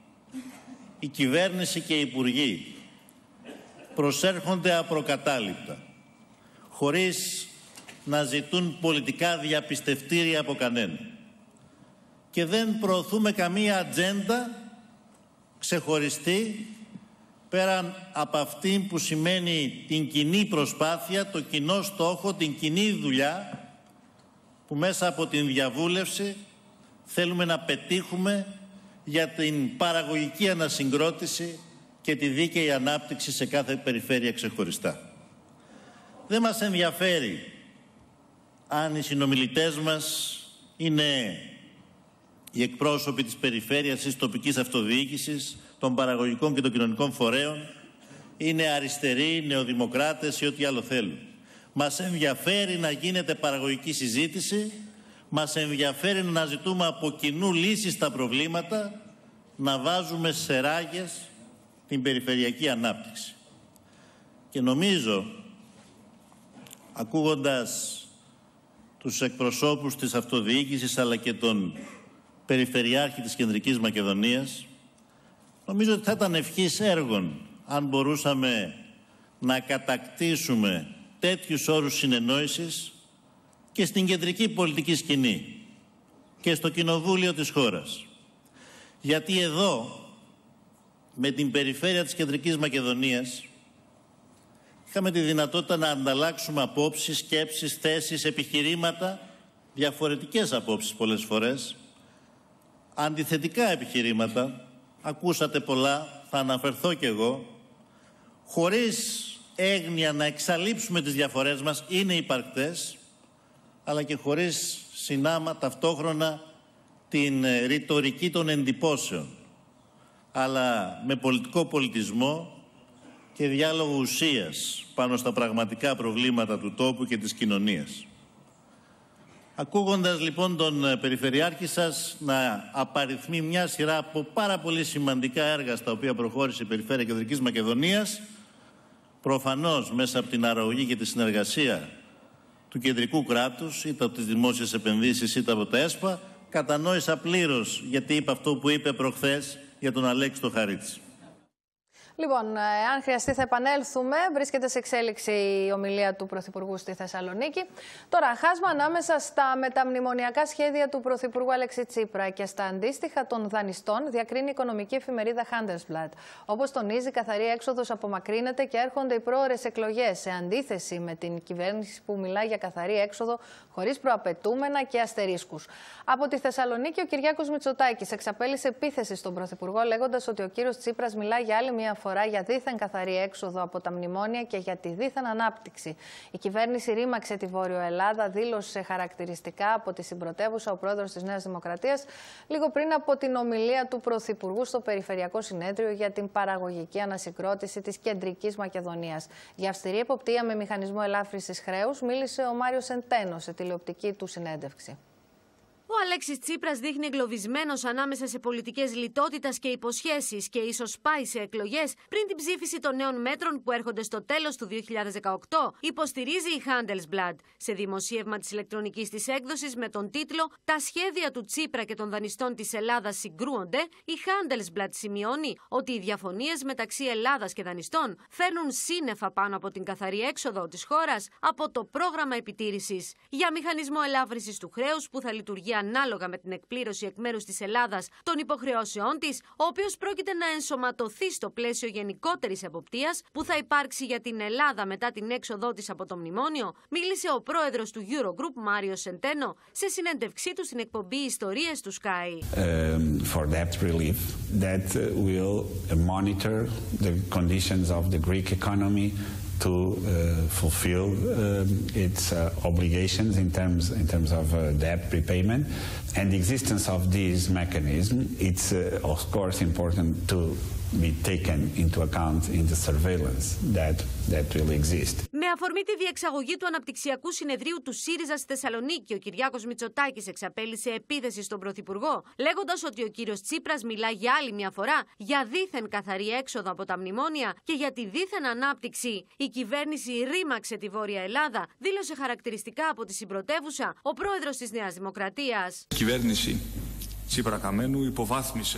Speaker 16: η κυβέρνηση και οι υπουργοί προσέρχονται απροκατάληπτα, χωρίς να ζητούν πολιτικά διαπιστευτήρια από κανένα. Και δεν προωθούμε καμία ατζέντα ξεχωριστή πέραν από αυτήν που σημαίνει την κοινή προσπάθεια, το κοινό στόχο, την κοινή δουλειά που μέσα από την διαβούλευση θέλουμε να πετύχουμε για την παραγωγική ανασυγκρότηση και τη δίκαιη ανάπτυξη σε κάθε περιφέρεια ξεχωριστά. Δεν μας ενδιαφέρει αν οι συνομιλητές μας είναι οι εκπρόσωποι της περιφέρειας, της τοπικής αυτοδιοίκησης, των παραγωγικών και των κοινωνικών φορέων, είναι αριστεροί, νεοδημοκράτες ή ό,τι άλλο θέλουν. Μας ενδιαφέρει να γίνεται παραγωγική συζήτηση, μας ενδιαφέρει να αναζητούμε από κοινού λύσεις στα προβλήματα, να βάζουμε σε ράγες την περιφερειακή ανάπτυξη. Και νομίζω, ακούγοντας τους εκπροσώπους της αυτοδιοίκησης αλλά και τον Περιφερειάρχη της Κεντρικής Μακεδονίας, νομίζω ότι θα ήταν ευχής έργων αν μπορούσαμε να κατακτήσουμε τέτοιους όρους συνεννόησης και στην κεντρική πολιτική σκηνή και στο κοινοβούλιο της χώρας. Γιατί εδώ, με την περιφέρεια της Κεντρικής Μακεδονίας, είχαμε τη δυνατότητα να ανταλλάξουμε απόψεις, σκέψεις, θέσεις, επιχειρήματα, διαφορετικές απόψεις πολλές φορές, αντιθετικά επιχειρήματα, ακούσατε πολλά, θα αναφερθώ κι εγώ, χωρίς έγνοια να εξαλείψουμε τις διαφορές μας, είναι υπαρκτές, αλλά και χωρίς συνάμα ταυτόχρονα την ρητορική των εντυπώσεων, αλλά με πολιτικό πολιτισμό και διάλογο ουσίας πάνω στα πραγματικά προβλήματα του τόπου και της κοινωνίας. Ακούγοντας λοιπόν τον Περιφερειάρχη σας να απαριθμεί μια σειρά από πάρα πολύ σημαντικά έργα στα οποία προχώρησε η Περιφέρεια Κεντρικής Μακεδονίας, προφανώς μέσα από την αρρωγή και τη συνεργασία του κεντρικού κράτους, είτε από τις δημόσιες επενδύσεις είτε από τα ΕΣΠΑ, κατανόησα πλήρως γιατί είπε αυτό που είπε προχθές για τον Αλέξη το Χαρίτση.
Speaker 1: Λοιπόν, αν χρειαστεί θα επανέλθουμε. Βρίσκεται σε εξέλιξη η ομιλία του Πρωθυπουργού στη Θεσσαλονίκη. Τώρα, χάσμα ανάμεσα στα μεταμνημονιακά σχέδια του Πρωθυπουργού Αλέξη Τσίπρα και στα αντίστοιχα των δανειστών διακρίνει η οικονομική εφημερίδα Handelsblatt. Όπως τονίζει, η καθαρή έξοδος απομακρύνεται και έρχονται οι πρόωρες εκλογές, σε αντίθεση με την κυβέρνηση που μιλάει για καθαρή έξοδο χωρίς προαπαιτούμενα και αστερίσκους. Από τη Θεσσαλονίκη, ο Κυριάκος Μητσοτάκης εξαπέλυσε επίθεση στον Πρωθυπουργό, λέγοντας ότι ο κύριος Τσίπρας μιλάει για άλλη μια φορά για δίθεν καθαρή έξοδο από τα μνημόνια και για τη δίθεν ανάπτυξη. Η κυβέρνηση ρήμαξε τη Βόρειο Ελλάδα, δήλωσε χαρακτηριστικά από τη συμπρωτεύουσα ο πρόεδρος της Νέας Δημοκρατίας, λίγο πριν από την ομιλία του Πρωθυπουργού στο Περιφερειακό Συνέδριο για την παραγωγική ανασυγκρότηση της Κεντρικής Μακεδονίας. Για αυστηρή εποπτεία με μηχανισμό ελάφρυνσης χρέους μίλησε ο Μάριος Σεντένο σε τηλεοπτική του συνέντευξη.
Speaker 17: Ο Αλέξης Τσίπρας δείχνει εγκλωβισμένος ανάμεσα σε πολιτικές λιτότητας και υποσχέσεις και ίσως πάει σε εκλογές πριν την ψήφιση των νέων μέτρων που έρχονται στο τέλος του 2018, υποστηρίζει η Handelsblatt. Σε δημοσίευμα της ηλεκτρονικής της έκδοσης με τον τίτλο «Τα σχέδια του Τσίπρα και των δανειστών της Ελλάδας συγκρούονται», η Handelsblatt σημειώνει ότι οι διαφωνίες μεταξύ Ελλάδας και δανειστών φέρνουν σύννεφα πάνω από την καθαρή έξοδο της χώρας από το πρόγραμμα επιτήρησης για μηχανισμό ελάφρυνσης του χρέους που θα λειτουργεί ανάλογα με την εκπλήρωση εκ μέρους της Ελλάδας των υποχρεώσεών της, ο οποίος πρόκειται να ενσωματωθεί στο πλαίσιο γενικότερης εποπτείας που θα υπάρξει για την Ελλάδα μετά την έξοδό της από το μνημόνιο, μίλησε ο πρόεδρος του Eurogroup, Μάριος Σεντένο, σε συνέντευξή του στην εκπομπή Ιστορίες του Sky.
Speaker 18: For debt relief that will monitor the conditions of the Greek economy to fulfill its obligations in terms of debt repayment, and the existence of this mechanism, it's of course important to be taken into account in the surveillance that will exist.
Speaker 17: Με αφορμή τη διεξαγωγή του αναπτυξιακού συνεδρίου του ΣΥΡΙΖΑ στη Θεσσαλονίκη, ο Κυριάκος Μητσοτάκης εξαπέλυσε επίθεση στον Πρωθυπουργό, λέγοντας ότι ο κύριος Τσίπρας μιλά για άλλη μια φορά για δίθεν καθαρή έξοδο από τα μνημόνια και για τη δίθεν ανάπτυξη. Η κυβέρνηση ρήμαξε τη Βόρεια Ελλάδα, δήλωσε χαρακτηριστικά από τη συμπρωτεύουσα ο πρόεδρος της Νέας Δημοκρατίας.
Speaker 19: Η κυβέρνηση Τσίπρα Καμένου υποβάθμισε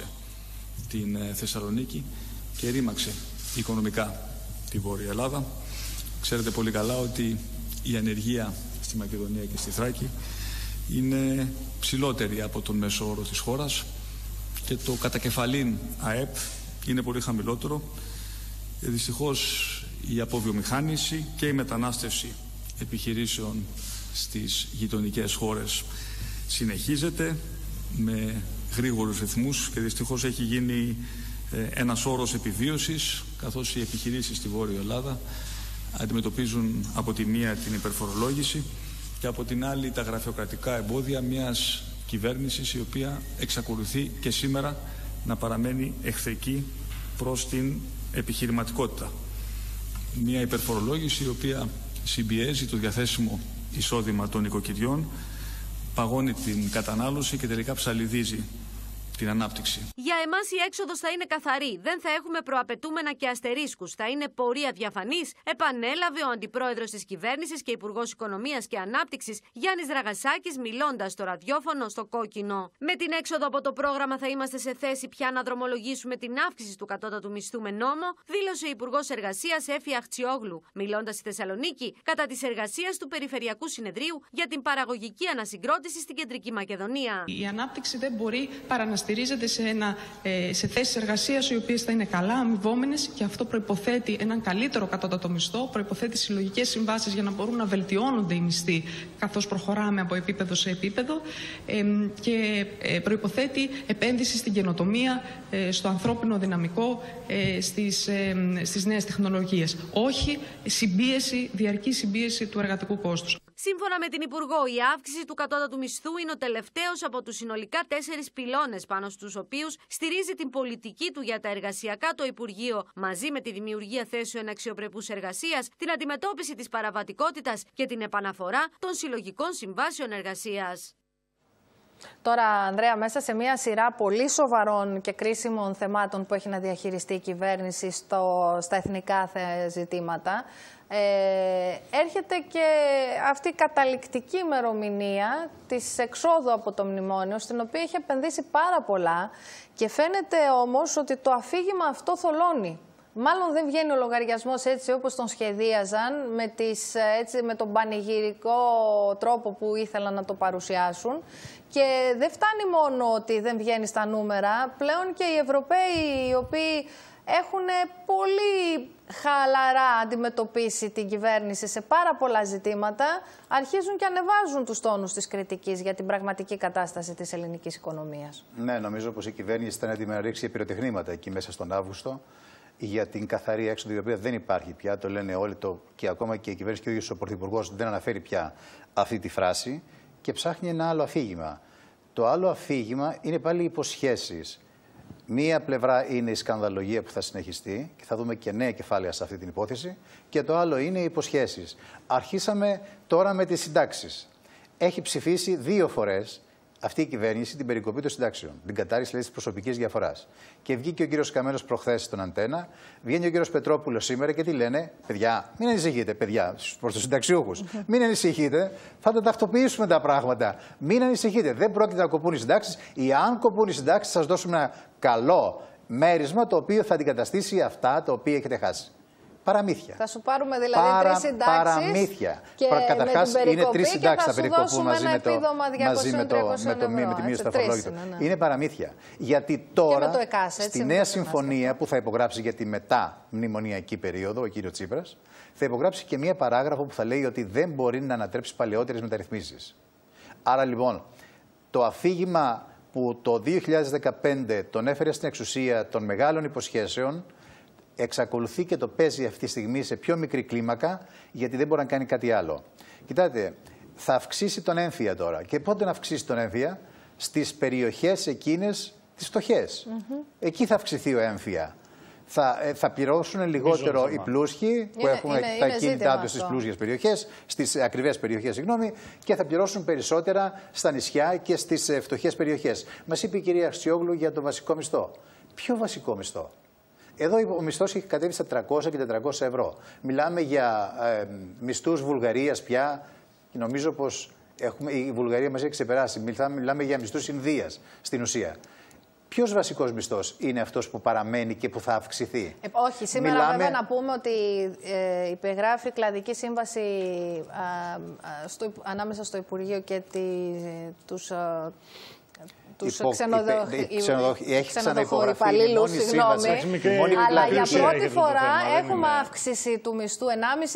Speaker 19: την Θεσσαλονίκη και ρήμαξε οικονομικά τη Βόρεια Ελλάδα. Ξέρετε πολύ καλά ότι η ανεργία στη Μακεδονία και στη Θράκη είναι ψηλότερη από τον μέσο όρο της χώρας και το κατακεφαλήν ΑΕΠ είναι πολύ χαμηλότερο Δυστυχώς η αποβιομηχάνηση και η μετανάστευση επιχειρήσεων στις γειτονικές χώρες συνεχίζεται με γρήγορους ρυθμούς και δυστυχώς έχει γίνει ένας όρος επιβίωσης, καθώς οι επιχειρήσεις στη Βόρεια Ελλάδα αντιμετωπίζουν από τη μία την υπερφορολόγηση και από την άλλη τα γραφειοκρατικά εμπόδια μιας κυβέρνησης η οποία εξακολουθεί και σήμερα να παραμένει εχθρική προς την επιχειρηματικότητα. Μια υπερφορολόγηση η οποία συμπιέζει το διαθέσιμο εισόδημα των οικοκυριών, παγώνει την κατανάλωση και τελικά ψαλιδίζει την ανάπτυξη.
Speaker 17: Για εμάς η έξοδος θα είναι καθαρή. Δεν θα έχουμε προαπαιτούμενα και αστερίσκους. Θα είναι πορεία διαφανής, επανέλαβε ο αντιπρόεδρος της κυβέρνησης και υπουργός Οικονομίας και Ανάπτυξης Γιάννης Δραγασάκης, μιλώντας στο ραδιόφωνο στο Κόκκινο. Με την έξοδο από το πρόγραμμα θα είμαστε σε θέση πια να δρομολογήσουμε την αύξηση του κατώτατου μισθού με νόμο, δήλωσε η Υπουργός Εργασίας Έφη Αχτσιόγλου, μιλώντας στη Θεσσαλονίκη κατά της εργασίας του Περιφερειακού Συνεδρίου για την παραγωγική ανασυγκρότηση στην Κεντρική Μακεδονία.
Speaker 20: Η ανάπτυξη δεν μπορεί παρά να στηρίζεται σε θέσεις εργασίας οι οποίες θα είναι καλά αμοιβόμενες και αυτό προϋποθέτει έναν καλύτερο κατώτατο μισθό, προϋποθέτει συλλογικές συμβάσεις για να μπορούν να βελτιώνονται οι μισθοί καθώς προχωράμε από επίπεδο σε επίπεδο και προϋποθέτει επένδυση στην καινοτομία, στο ανθρώπινο δυναμικό, στις νέες τεχνολογίες. Όχι διαρκή συμπίεση του εργατικού κόστους.
Speaker 17: Σύμφωνα με την Υπουργό, η αύξηση του κατώτατου μισθού είναι ο τελευταίος από τους συνολικά 4 πυλώνες πάνω στους οποίους στηρίζει την πολιτική του για τα εργασιακά το Υπουργείο, μαζί με τη δημιουργία θέσεων αξιοπρεπούς εργασίας, την αντιμετώπιση της παραβατικότητας και την επαναφορά των συλλογικών συμβάσεων εργασίας.
Speaker 1: Τώρα, Ανδρέα, μέσα σε μια σειρά πολύ σοβαρών και κρίσιμων θεμάτων που έχει να διαχειριστεί η κυβέρνηση στα εθνικά ζητήματα, έρχεται και αυτή η καταληκτική ημερομηνία της εξόδου από το μνημόνιο, στην οποία έχει επενδύσει πάρα πολλά και φαίνεται όμως ότι το αφήγημα αυτό θολώνει. Μάλλον δεν βγαίνει ο λογαριασμός έτσι όπως τον σχεδίαζαν, με τον πανηγυρικό τρόπο που ήθελαν να το παρουσιάσουν. Και δεν φτάνει μόνο ότι δεν βγαίνει στα νούμερα, πλέον και οι Ευρωπαίοι οι οποίοι έχουν πολύ χαλαρά αντιμετωπίσει την κυβέρνηση σε πάρα πολλά ζητήματα, αρχίζουν και ανεβάζουν τους τόνους της κριτικής για την πραγματική κατάσταση της ελληνικής οικονομίας. Ναι, νομίζω πως η κυβέρνηση ήταν έτοιμη να ρίξει πυροτεχνήματα εκεί μέσα στον Αύγουστο για την καθαρή έξοδο, η οποία δεν υπάρχει πια. Το λένε όλοι και ακόμα και η κυβέρνηση και ο ίδιος ο Πρωθυπουργός δεν αναφέρει πια αυτή τη φράση και ψάχνει ένα άλλο αφήγημα. Το άλλο αφήγημα είναι πάλι υποσχέσεις. Μία πλευρά είναι η σκανδαλολογία που θα συνεχιστεί και θα δούμε και νέα κεφάλαια σε αυτή την υπόθεση. Και το άλλο είναι οι υποσχέσεις. Αρχίσαμε τώρα με τις συντάξεις. Έχει ψηφίσει 2 φορές αυτή η κυβέρνηση την περικοπή των συντάξεων, την κατάργηση δηλαδή της προσωπικής διαφοράς. Και βγήκε ο κύριος Καμένος προχθές στον Αντένα, βγαίνει ο κύριος Πετρόπουλος σήμερα και τι λένε, παιδιά, μην ανησυχείτε, παιδιά, προς τους συνταξιούχους. Μην ανησυχείτε, θα τα τακτοποιήσουμε τα πράγματα. Μην ανησυχείτε, δεν πρόκειται να κοπούν οι συντάξεις, ή αν κοπούν οι συντάξεις, θα σας δώσουμε ένα καλό μέρισμα το οποίο θα αντικαταστήσει αυτά τα οποία έχετε χάσει. Παραμύθια. Θα σου πάρουμε δηλαδή 3 συντάξεις. Παραμύθια. Καταρχάς είναι 3 συντάξεις θα περικοπούν μαζί με τη μείωση του αφορολόγητου. Είναι παραμύθια. Γιατί τώρα στη νέα συμφωνία που θα υπογράψει για τη μετά-μνημονιακή περίοδο ο κύριος Τσίπρας, θα υπογράψει και μία παράγραφο που θα λέει ότι δεν μπορεί να ανατρέψει παλαιότερες μεταρρυθμίσεις. Άρα λοιπόν το αφήγημα που το 2015 τον έφερε στην εξουσία των μεγάλων υποσχέσεων, εξακολουθεί και το παίζει αυτή τη στιγμή σε πιο μικρή κλίμακα, γιατί δεν μπορεί να κάνει κάτι άλλο. Κοιτάτε, θα αυξήσει τον έμφυα τώρα. Και πότε να αυξήσει τον έμφυα? Στις περιοχές εκείνες τις φτωχές. Εκεί θα αυξηθεί ο έμφυα. Θα πληρώσουν λιγότερο οι πλούσιοι που έχουν τα κίνητά τους στις πλούσιες περιοχές, στις ακριβές περιοχές, συγγνώμη, και θα πληρώσουν περισσότερα στα νησιά και στις φτωχές περιοχές. Μας είπε η κυρία Αχτσιόγλου για το βασικό μισθό. Ποιο βασικό μισθό? Εδώ ο μισθός έχει κατέβει στα 300 και 400 ευρώ. Μιλάμε για μισθούς Βουλγαρίας πια. Νομίζω πως η Βουλγαρία μας έχει ξεπεράσει. Μιλάμε για μισθούς Ινδίας στην ουσία. Ποιος βασικός μισθός είναι αυτός που παραμένει και που θα αυξηθεί? Όχι, σήμερα βέβαια να πούμε ότι υπεγράφει κλαδική σύμβαση ανάμεσα στο Υπουργείο και ξενοδοχοϊπαλλήλους, συγγνώμη, αλλά για πρώτη φορά έχουμε αύξηση του μισθού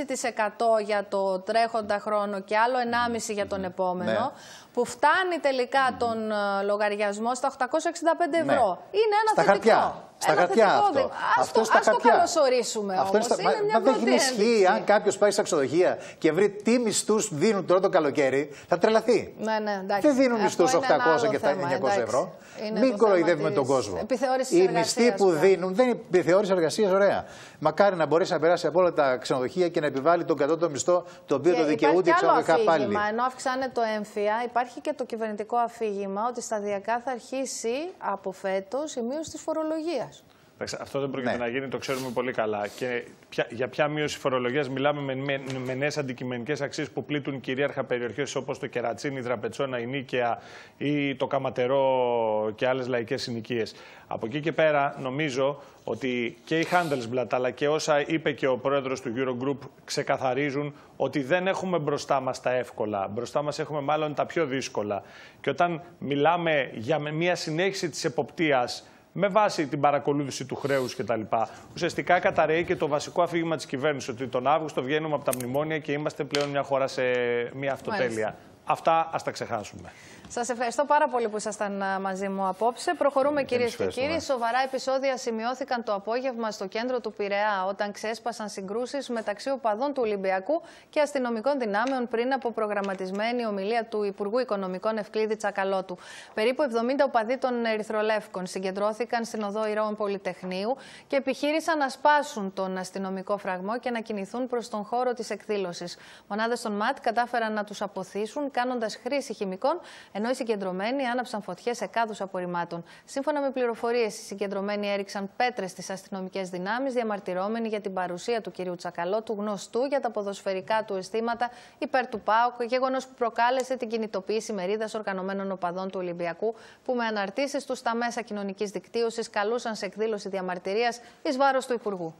Speaker 1: 1,5% για το τρέχοντα χρόνο και άλλο 1,5% για τον επόμενο, που φτάνει τελικά τον λογαριασμό στα 865 ευρώ. Είναι ένα θετικό.
Speaker 14: Στα χαρτιά αυτό.
Speaker 1: Ας το καλωσορίσουμε όμως.
Speaker 14: Δεν ισχύει. Αν κάποιος πάει στα ξενοδοχεία και βρει τι μισθούς δίνουν τώρα το καλοκαίρι, θα τρελαθεί. Δεν δίνουν μισθούς 800 και 900 ευρώ. Μην κοροϊδεύουμε τον κόσμο. Οι μισθοί που δίνουν δεν είναι επιθεώρηση εργασίας, ωραία. Μακάρι να μπορέσει να περάσει από όλα τα ξενοδοχεία και να επιβάλλει τον κατώτατο μισθό, το οποίο το δικαιούνται οι ξενοδοχικά πάλι.
Speaker 1: Ενώ αυξάνεται το έμφυα, υπάρχει και το κυβερνητικό αφήγημα ότι σταδιακά θα αρχίσει από φέτος η μείωση της φορολογίας.
Speaker 15: Αυτό δεν πρόκειται να γίνει, το ξέρουμε πολύ καλά. Και για ποια μείωση φορολογίας μιλάμε με νέες αντικειμενικές αξίες που πλήττουν κυρίαρχα περιοχές όπως το Κερατσίνι, η Δραπετσόνα, η Νίκαια ή το Καματερό και άλλες λαϊκές συνοικίες. Από εκεί και πέρα νομίζω ότι και η Handelsblatt αλλά και όσα είπε και ο πρόεδρος του Eurogroup ξεκαθαρίζουν ότι δεν έχουμε μπροστά μας τα εύκολα. Μπροστά μας έχουμε μάλλον τα πιο δύσκολα. Και όταν μιλάμε για μια συνέχιση της εποπτείας με βάση την παρακολούθηση του χρέους κτλ. Ουσιαστικά καταρρέει και το βασικό αφήγημα της κυβέρνησης, ότι τον Αύγουστο βγαίνουμε από τα μνημόνια και είμαστε πλέον μια χώρα σε μια αυτοτέλεια. Αυτά ας τα ξεχάσουμε.
Speaker 1: Σας ευχαριστώ πάρα πολύ που ήσασταν μαζί μου απόψε. Προχωρούμε, κυρίες και κύριοι. Σοβαρά επεισόδια σημειώθηκαν το απόγευμα στο κέντρο του Πειραιά, όταν ξέσπασαν συγκρούσεις μεταξύ οπαδών του Ολυμπιακού και αστυνομικών δυνάμεων πριν από προγραμματισμένη ομιλία του Υπουργού Οικονομικών Ευκλήδη Τσακαλώτου. Περίπου 70 οπαδοί των Ερυθρολεύκων συγκεντρώθηκαν στην οδό Ηρώων Πολυτεχνείου και επιχείρησαν να σπάσουν τον αστυνομικό φραγμό και να κινηθούν προς τον χώρο της εκδήλωσης. Μονάδες των ΜΑΤ κατάφεραν να τους αποθήσουν, κάνοντας χρήση χημικών, ενώ οι συγκεντρωμένοι άναψαν φωτιές σε κάδους απορριμμάτων. Σύμφωνα με πληροφορίες, οι συγκεντρωμένοι έριξαν πέτρες στις αστυνομικές δυνάμεις, διαμαρτυρόμενοι για την παρουσία του κυρίου Τσακαλώτου, γνωστού για τα ποδοσφαιρικά του αισθήματα υπέρ του ΠΑΟΚ, γεγονός που προκάλεσε την κινητοποίηση μερίδας οργανωμένων οπαδών του Ολυμπιακού, που με αναρτήσεις τους στα μέσα κοινωνικής δικτύωσης καλούσαν σε εκδήλωση διαμαρτυρίας εις βάρος του Υπουργού.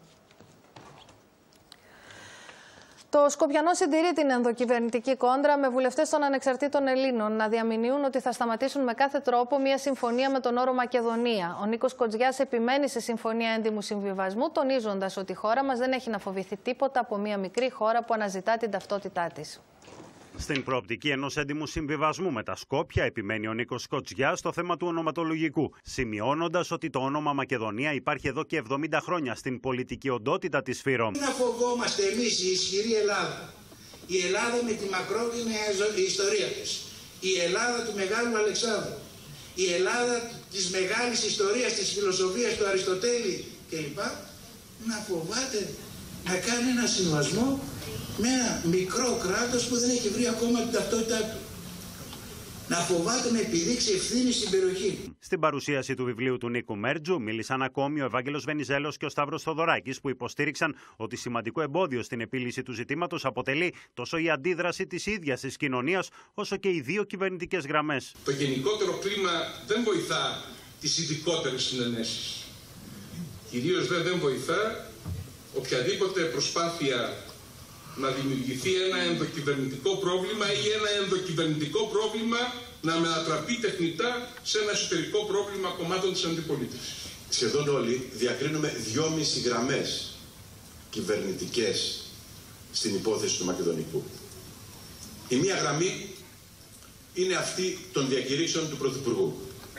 Speaker 1: Το Σκοπιανό συντηρεί την ενδοκυβερνητική κόντρα, με βουλευτές των ανεξαρτήτων Ελλήνων να διαμηνύουν ότι θα σταματήσουν με κάθε τρόπο μια συμφωνία με τον όρο Μακεδονία. Ο Νίκος Κοτζιάς επιμένει σε συμφωνία έντιμου συμβιβασμού, τονίζοντας ότι η χώρα μας δεν έχει να φοβηθεί τίποτα από μια μικρή χώρα που αναζητά την ταυτότητά της.
Speaker 2: Στην προοπτική ενός έντιμου συμβιβασμού με τα Σκόπια, επιμένει ο Νίκος Κοτζιάς στο θέμα του ονοματολογικού, σημειώνοντας ότι το όνομα Μακεδονία υπάρχει εδώ και 70 χρόνια στην πολιτική οντότητα της Φύρομ.
Speaker 21: Τι να φοβόμαστε εμείς, η ισχυρή Ελλάδα. Η Ελλάδα με τη μακρόχρονη ιστορία της. Η Ελλάδα του Μεγάλου Αλεξάνδρου. Η Ελλάδα της μεγάλης ιστορίας της φιλοσοφίας του Αριστοτέλη κλπ. Να φοβάται να κάνει ένα συμβασμό με ένα μικρό κράτος που δεν έχει βρει ακόμα την ταυτότητά του. Να φοβάται να επιδείξει ευθύνη στην περιοχή.
Speaker 2: Στην παρουσίαση του βιβλίου του Νίκου Μέρτζου μίλησαν ακόμη ο Ευάγγελος Βενιζέλος και ο Σταύρος Θοδωράκης, που υποστήριξαν ότι σημαντικό εμπόδιο στην επίλυση του ζητήματος αποτελεί τόσο η αντίδραση της ίδιας της κοινωνίας, όσο και οι δύο κυβερνητικές γραμμές.
Speaker 22: Το γενικότερο κλίμα δεν βοηθά τις ειδικότερες συνενέσεις. Κυρίως δεν βοηθά οποιαδήποτε προσπάθεια να δημιουργηθεί ένα ενδοκυβερνητικό πρόβλημα ή ένα ενδοκυβερνητικό πρόβλημα να μετατραπεί τεχνητά σε ένα εσωτερικό πρόβλημα κομμάτων της αντιπολίτευσης.
Speaker 23: Σχεδόν όλοι διακρίνουμε 2,5 γραμμές κυβερνητικές στην υπόθεση του Μακεδονικού. Η μία γραμμή είναι αυτή των διακηρύξεων του Πρωθυπουργού.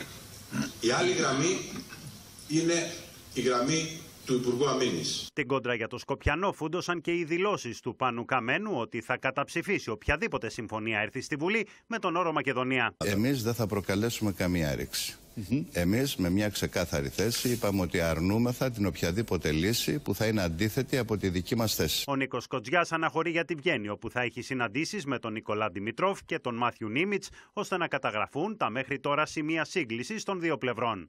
Speaker 23: Η άλλη γραμμή είναι η γραμμή του Υπουργού Αμήνης.
Speaker 2: Την κόντρα για το Σκοπιανό φούντωσαν και οι δηλώσεις του Πάνου Καμένου ότι θα καταψηφίσει οποιαδήποτε συμφωνία έρθει στη Βουλή με τον όρο Μακεδονία.
Speaker 6: Εμείς δεν θα προκαλέσουμε καμία άρεξη. Εμείς με μια ξεκάθαρη θέση είπαμε ότι αρνούμεθα την οποιαδήποτε λύση που θα είναι αντίθετη από τη δική μας θέση.
Speaker 2: Ο Νίκος Κοτζιάς αναχωρεί για τη Βιέννη, όπου θα έχει συναντήσεις με τον Νικολά Δημητρόφ και τον Μάθιου Νίμιτς, ώστε να καταγραφούν τα μέχρι τώρα σημεία σύγκλησης των δύο πλευρών.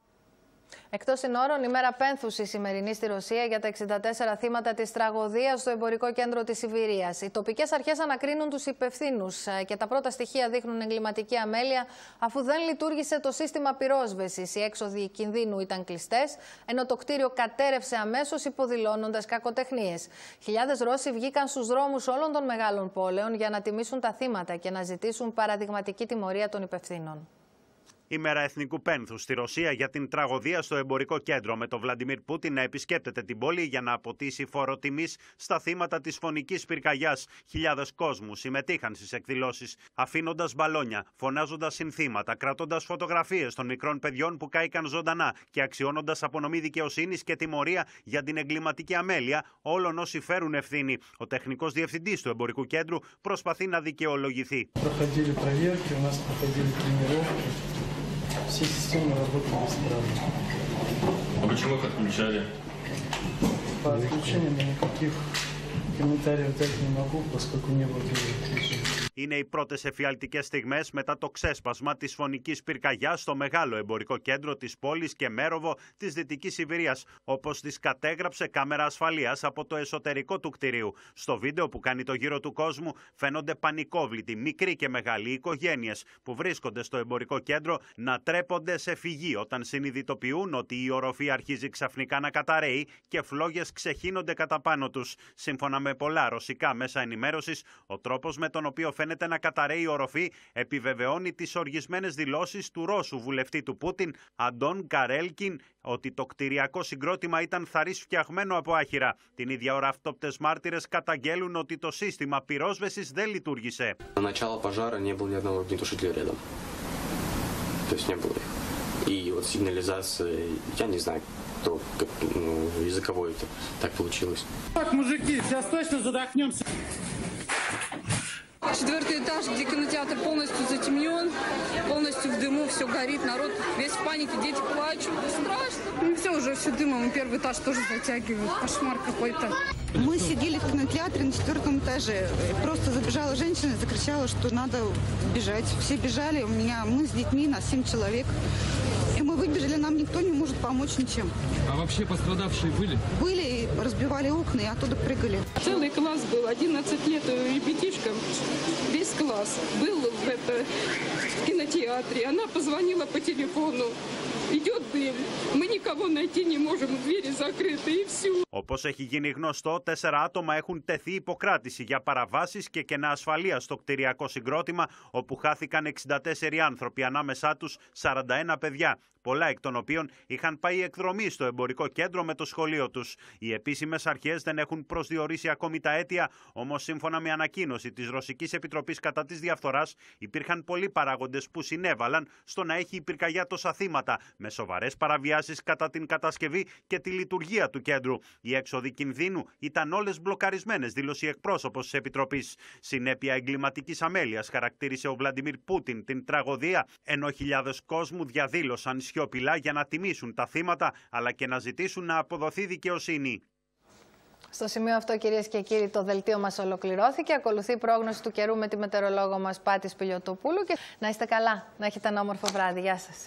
Speaker 1: Εκτός συνόρων, ημέρα πένθους η σημερινή στη Ρωσία για τα 64 θύματα της τραγωδίας στο εμπορικό κέντρο της Σιβηρίας. Οι τοπικές αρχές ανακρίνουν τους υπευθύνους και τα πρώτα στοιχεία δείχνουν εγκληματική αμέλεια, αφού δεν λειτουργήσε το σύστημα πυρόσβεσης. Οι έξοδοι κινδύνου ήταν κλειστές, ενώ το κτίριο κατέρευσε αμέσως, υποδηλώνοντας κακοτεχνίες. Χιλιάδες Ρώσοι βγήκαν στους δρόμους όλων των μεγάλων πόλεων για να τιμήσουν τα θύματα και να ζητήσουν παραδειγματική τιμωρία των υπευθύνων.
Speaker 2: Ημέρα Εθνικού Πένθους στη Ρωσία για την τραγωδία στο εμπορικό κέντρο, με τον Βλαντιμίρ Πούτιν να επισκέπτεται την πόλη για να αποτίσει φόρο τιμής στα θύματα της φωνικής πυρκαγιάς. Χιλιάδες κόσμου συμμετείχαν στις εκδηλώσεις, αφήνοντας μπαλόνια, φωνάζοντας συνθήματα, κρατώντας φωτογραφίες των μικρών παιδιών που κάηκαν ζωντανά και αξιώνοντας απονομή δικαιοσύνης και τιμωρία για την εγκληματική αμέλεια όλων όσοι φέρουν ευθύνη. Ο τεχνικός διευθυντής του εμπορικού κέντρου προσπαθεί να δικαιολογηθεί.
Speaker 3: Все системы работали исправно.
Speaker 4: А почему их отключали?
Speaker 3: По отключениям я никаких комментариев дать не могу, поскольку не было режима.
Speaker 2: Είναι οι πρώτες εφιαλτικές στιγμές μετά το ξέσπασμα της φωνικής πυρκαγιάς στο μεγάλο εμπορικό κέντρο της πόλης Κεμέροβο της Δυτικής Σιβηρίας, όπως τις κατέγραψε κάμερα ασφαλείας από το εσωτερικό του κτηρίου. Στο βίντεο που κάνει το γύρο του κόσμου φαίνονται πανικόβλητοι, μικροί και μεγάλοι οικογένειες που βρίσκονται στο εμπορικό κέντρο να τρέπονται σε φυγή όταν συνειδητοποιούν ότι η οροφή αρχίζει ξαφνικά να καταραίει και φλόγες ξεχύνονται κατά πάνω τους. Σύμφωνα με πολλά ρωσικά μέσα ενημέρωσης, ο τρόπος με τον οποίο φαίνεται να καταραίει η οροφή επιβεβαιώνει τις οργισμένες δηλώσεις του Ρώσου βουλευτή του Πούτιν, Αντών Καρέλκιν, ότι το κτηριακό συγκρότημα ήταν θαρής φτιαγμένο από άχυρα. Την ίδια ώρα αυτόπτες μάρτυρες καταγγέλουν ότι το σύστημα πυρόσβεσης δεν λειτουργήσε.
Speaker 4: И вот сигнализация, я не знаю, из-за кого это так получилось.
Speaker 3: Так, мужики, сейчас точно задохнемся.
Speaker 5: 4-й этаж, где кинотеатр полностью затемнен, полностью в дыму, все горит, народ весь в панике, дети плачут, страшно. Ну все, уже все дымом, и 1-й этаж тоже затягивают, кошмар какой-то.
Speaker 24: Мы сидели в кинотеатре на 4-м этаже, просто забежала женщина и закричала, что надо бежать. Все бежали, мы с детьми, нас 7 человек. И мы выбежали, нам никто не может помочь ничем.
Speaker 3: А вообще пострадавшие были?
Speaker 24: Были, разбивали окна и оттуда прыгали.
Speaker 20: Целый класс был, 11 лет ребятишкам, весь класс был в кинотеатре. Она позвонила по телефону. Идет дым. Мы никого найти не можем, двери закрыты и все.
Speaker 2: Όπως έχει γίνει γνωστό, 4 άτομα έχουν τεθεί υποκράτηση για παραβάσεις και κενά ασφαλείας στο κτηριακό συγκρότημα, όπου χάθηκαν 64 άνθρωποι, ανάμεσά τους 41 παιδιά, πολλά εκ των οποίων είχαν πάει εκδρομή στο εμπορικό κέντρο με το σχολείο τους. Οι επίσημες αρχές δεν έχουν προσδιορίσει ακόμη τα αίτια, όμως σύμφωνα με ανακοίνωση της Ρωσικής Επιτροπής κατά της Διαφθοράς, υπήρχαν πολλοί παράγοντες που συνέβαλαν στο να έχει η πυρκαγιά τόσα θύματα, με σοβαρές παραβιάσεις κατά την κατασκευή και τη λειτουργία του κέντρου. Οι έξοδοι κινδύνου ήταν όλες μπλοκαρισμένες, δήλωσε η εκπρόσωπος της Επιτροπής. Συνέπεια εγκληματικής αμέλειας χαρακτήρισε ο Βλαντιμίρ Πούτιν την τραγωδία, ενώ χιλιάδες κόσμου διαδήλωσαν σιωπηλά για να τιμήσουν τα θύματα, αλλά και να ζητήσουν να αποδοθεί δικαιοσύνη.
Speaker 1: Στο σημείο αυτό, κυρίες και κύριοι, το δελτίο μας ολοκληρώθηκε. Ακολουθεί η πρόγνωση του καιρού με τη μετεωρολόγο μας Πάτη Σπηλιωτοπούλου. Και να είστε καλά, να έχετε ένα όμορφο βράδυ. Γεια σας.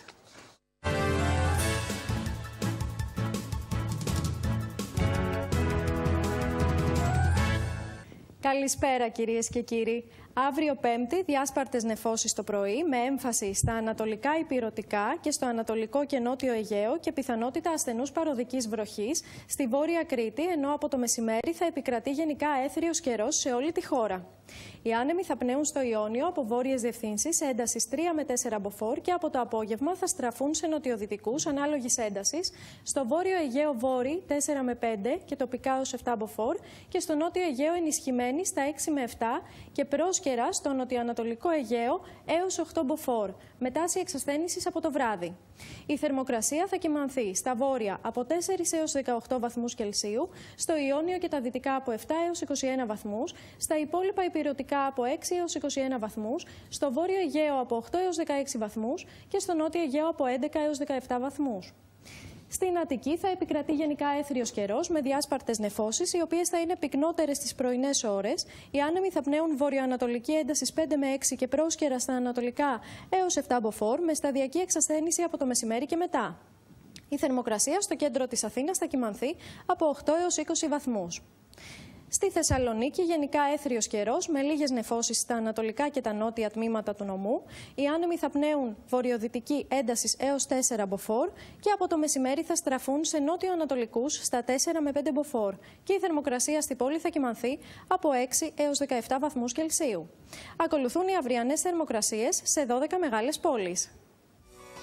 Speaker 25: Καλησπέρα κυρίες και κύριοι. Αύριο Πέμπτη, διάσπαρτες νεφώσεις το πρωί, με έμφαση στα ανατολικά ηπειρωτικά και στο ανατολικό και νότιο Αιγαίο και πιθανότητα ασθενούς παροδικής βροχής στη Βόρεια Κρήτη, ενώ από το μεσημέρι θα επικρατεί γενικά έθριος καιρός σε όλη τη χώρα. Οι άνεμοι θα πνέουν στο Ιόνιο από βόρειες διευθύνσεις έντασης 3 με 4 μποφόρ και από το απόγευμα θα στραφούν σε νοτιοδυτικούς ανάλογης έντασης, στο βόρειο Αιγαίο βόρει 4 με 5 και τοπικά ως 7 μποφόρ και στο νότιο Αιγαίο ενισχυμένη στα 6 με 7 και πρόσκαιρα στο νοτιοανατολικό Αιγαίο έως 8 μποφόρ, με τάση εξασθένησης από το βράδυ. Η θερμοκρασία θα κυμανθεί στα βόρεια από 4 έως 18 βαθμούς Κελσίου, στο Ιόνιο και τα δυτικά από 7 έως 21 βαθμούς, στα υπόλοιπα ηπειρωτικά από 6 έως 21 βαθμούς, στο βόρειο Αιγαίο από 8 έως 16 βαθμούς και στο νότιο Αιγαίο από 11 έως 17 βαθμούς. Στην Αττική θα επικρατεί γενικά έθριος καιρός με διάσπαρτες νεφώσεις, οι οποίες θα είναι πυκνότερες τις πρωινές ώρες. Οι άνεμοι θα πνέουν βορειοανατολική ένταση 5 με 6 και πρόσκαιρα στα ανατολικά έως 7 μποφόρ, με σταδιακή εξασθένηση από το μεσημέρι και μετά. Η θερμοκρασία στο κέντρο της Αθήνας θα κυμανθεί από 8 έως 20 βαθμούς. Στη Θεσσαλονίκη γενικά έθριος καιρός με λίγες νεφώσεις στα ανατολικά και τα νότια τμήματα του νομού. Οι άνεμοι θα πνέουν βορειοδυτική έντασης έως 4 μποφόρ και από το μεσημέρι θα στραφούν σε νότιο-ανατολικούς στα 4 με 5 μποφόρ. Και η θερμοκρασία στη πόλη θα κυμανθεί από 6 έως 17 βαθμούς Κελσίου. Ακολουθούν οι αυριανές θερμοκρασίες σε 12 μεγάλες πόλεις.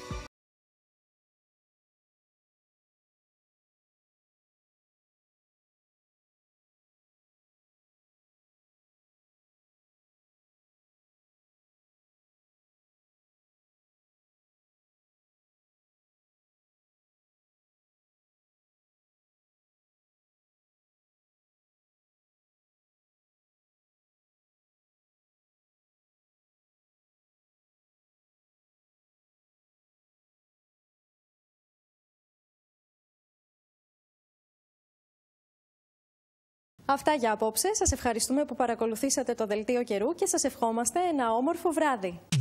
Speaker 25: Αυτά για απόψε. Σας ευχαριστούμε που παρακολουθήσατε το Δελτίο Καιρού και σας ευχόμαστε ένα όμορφο βράδυ.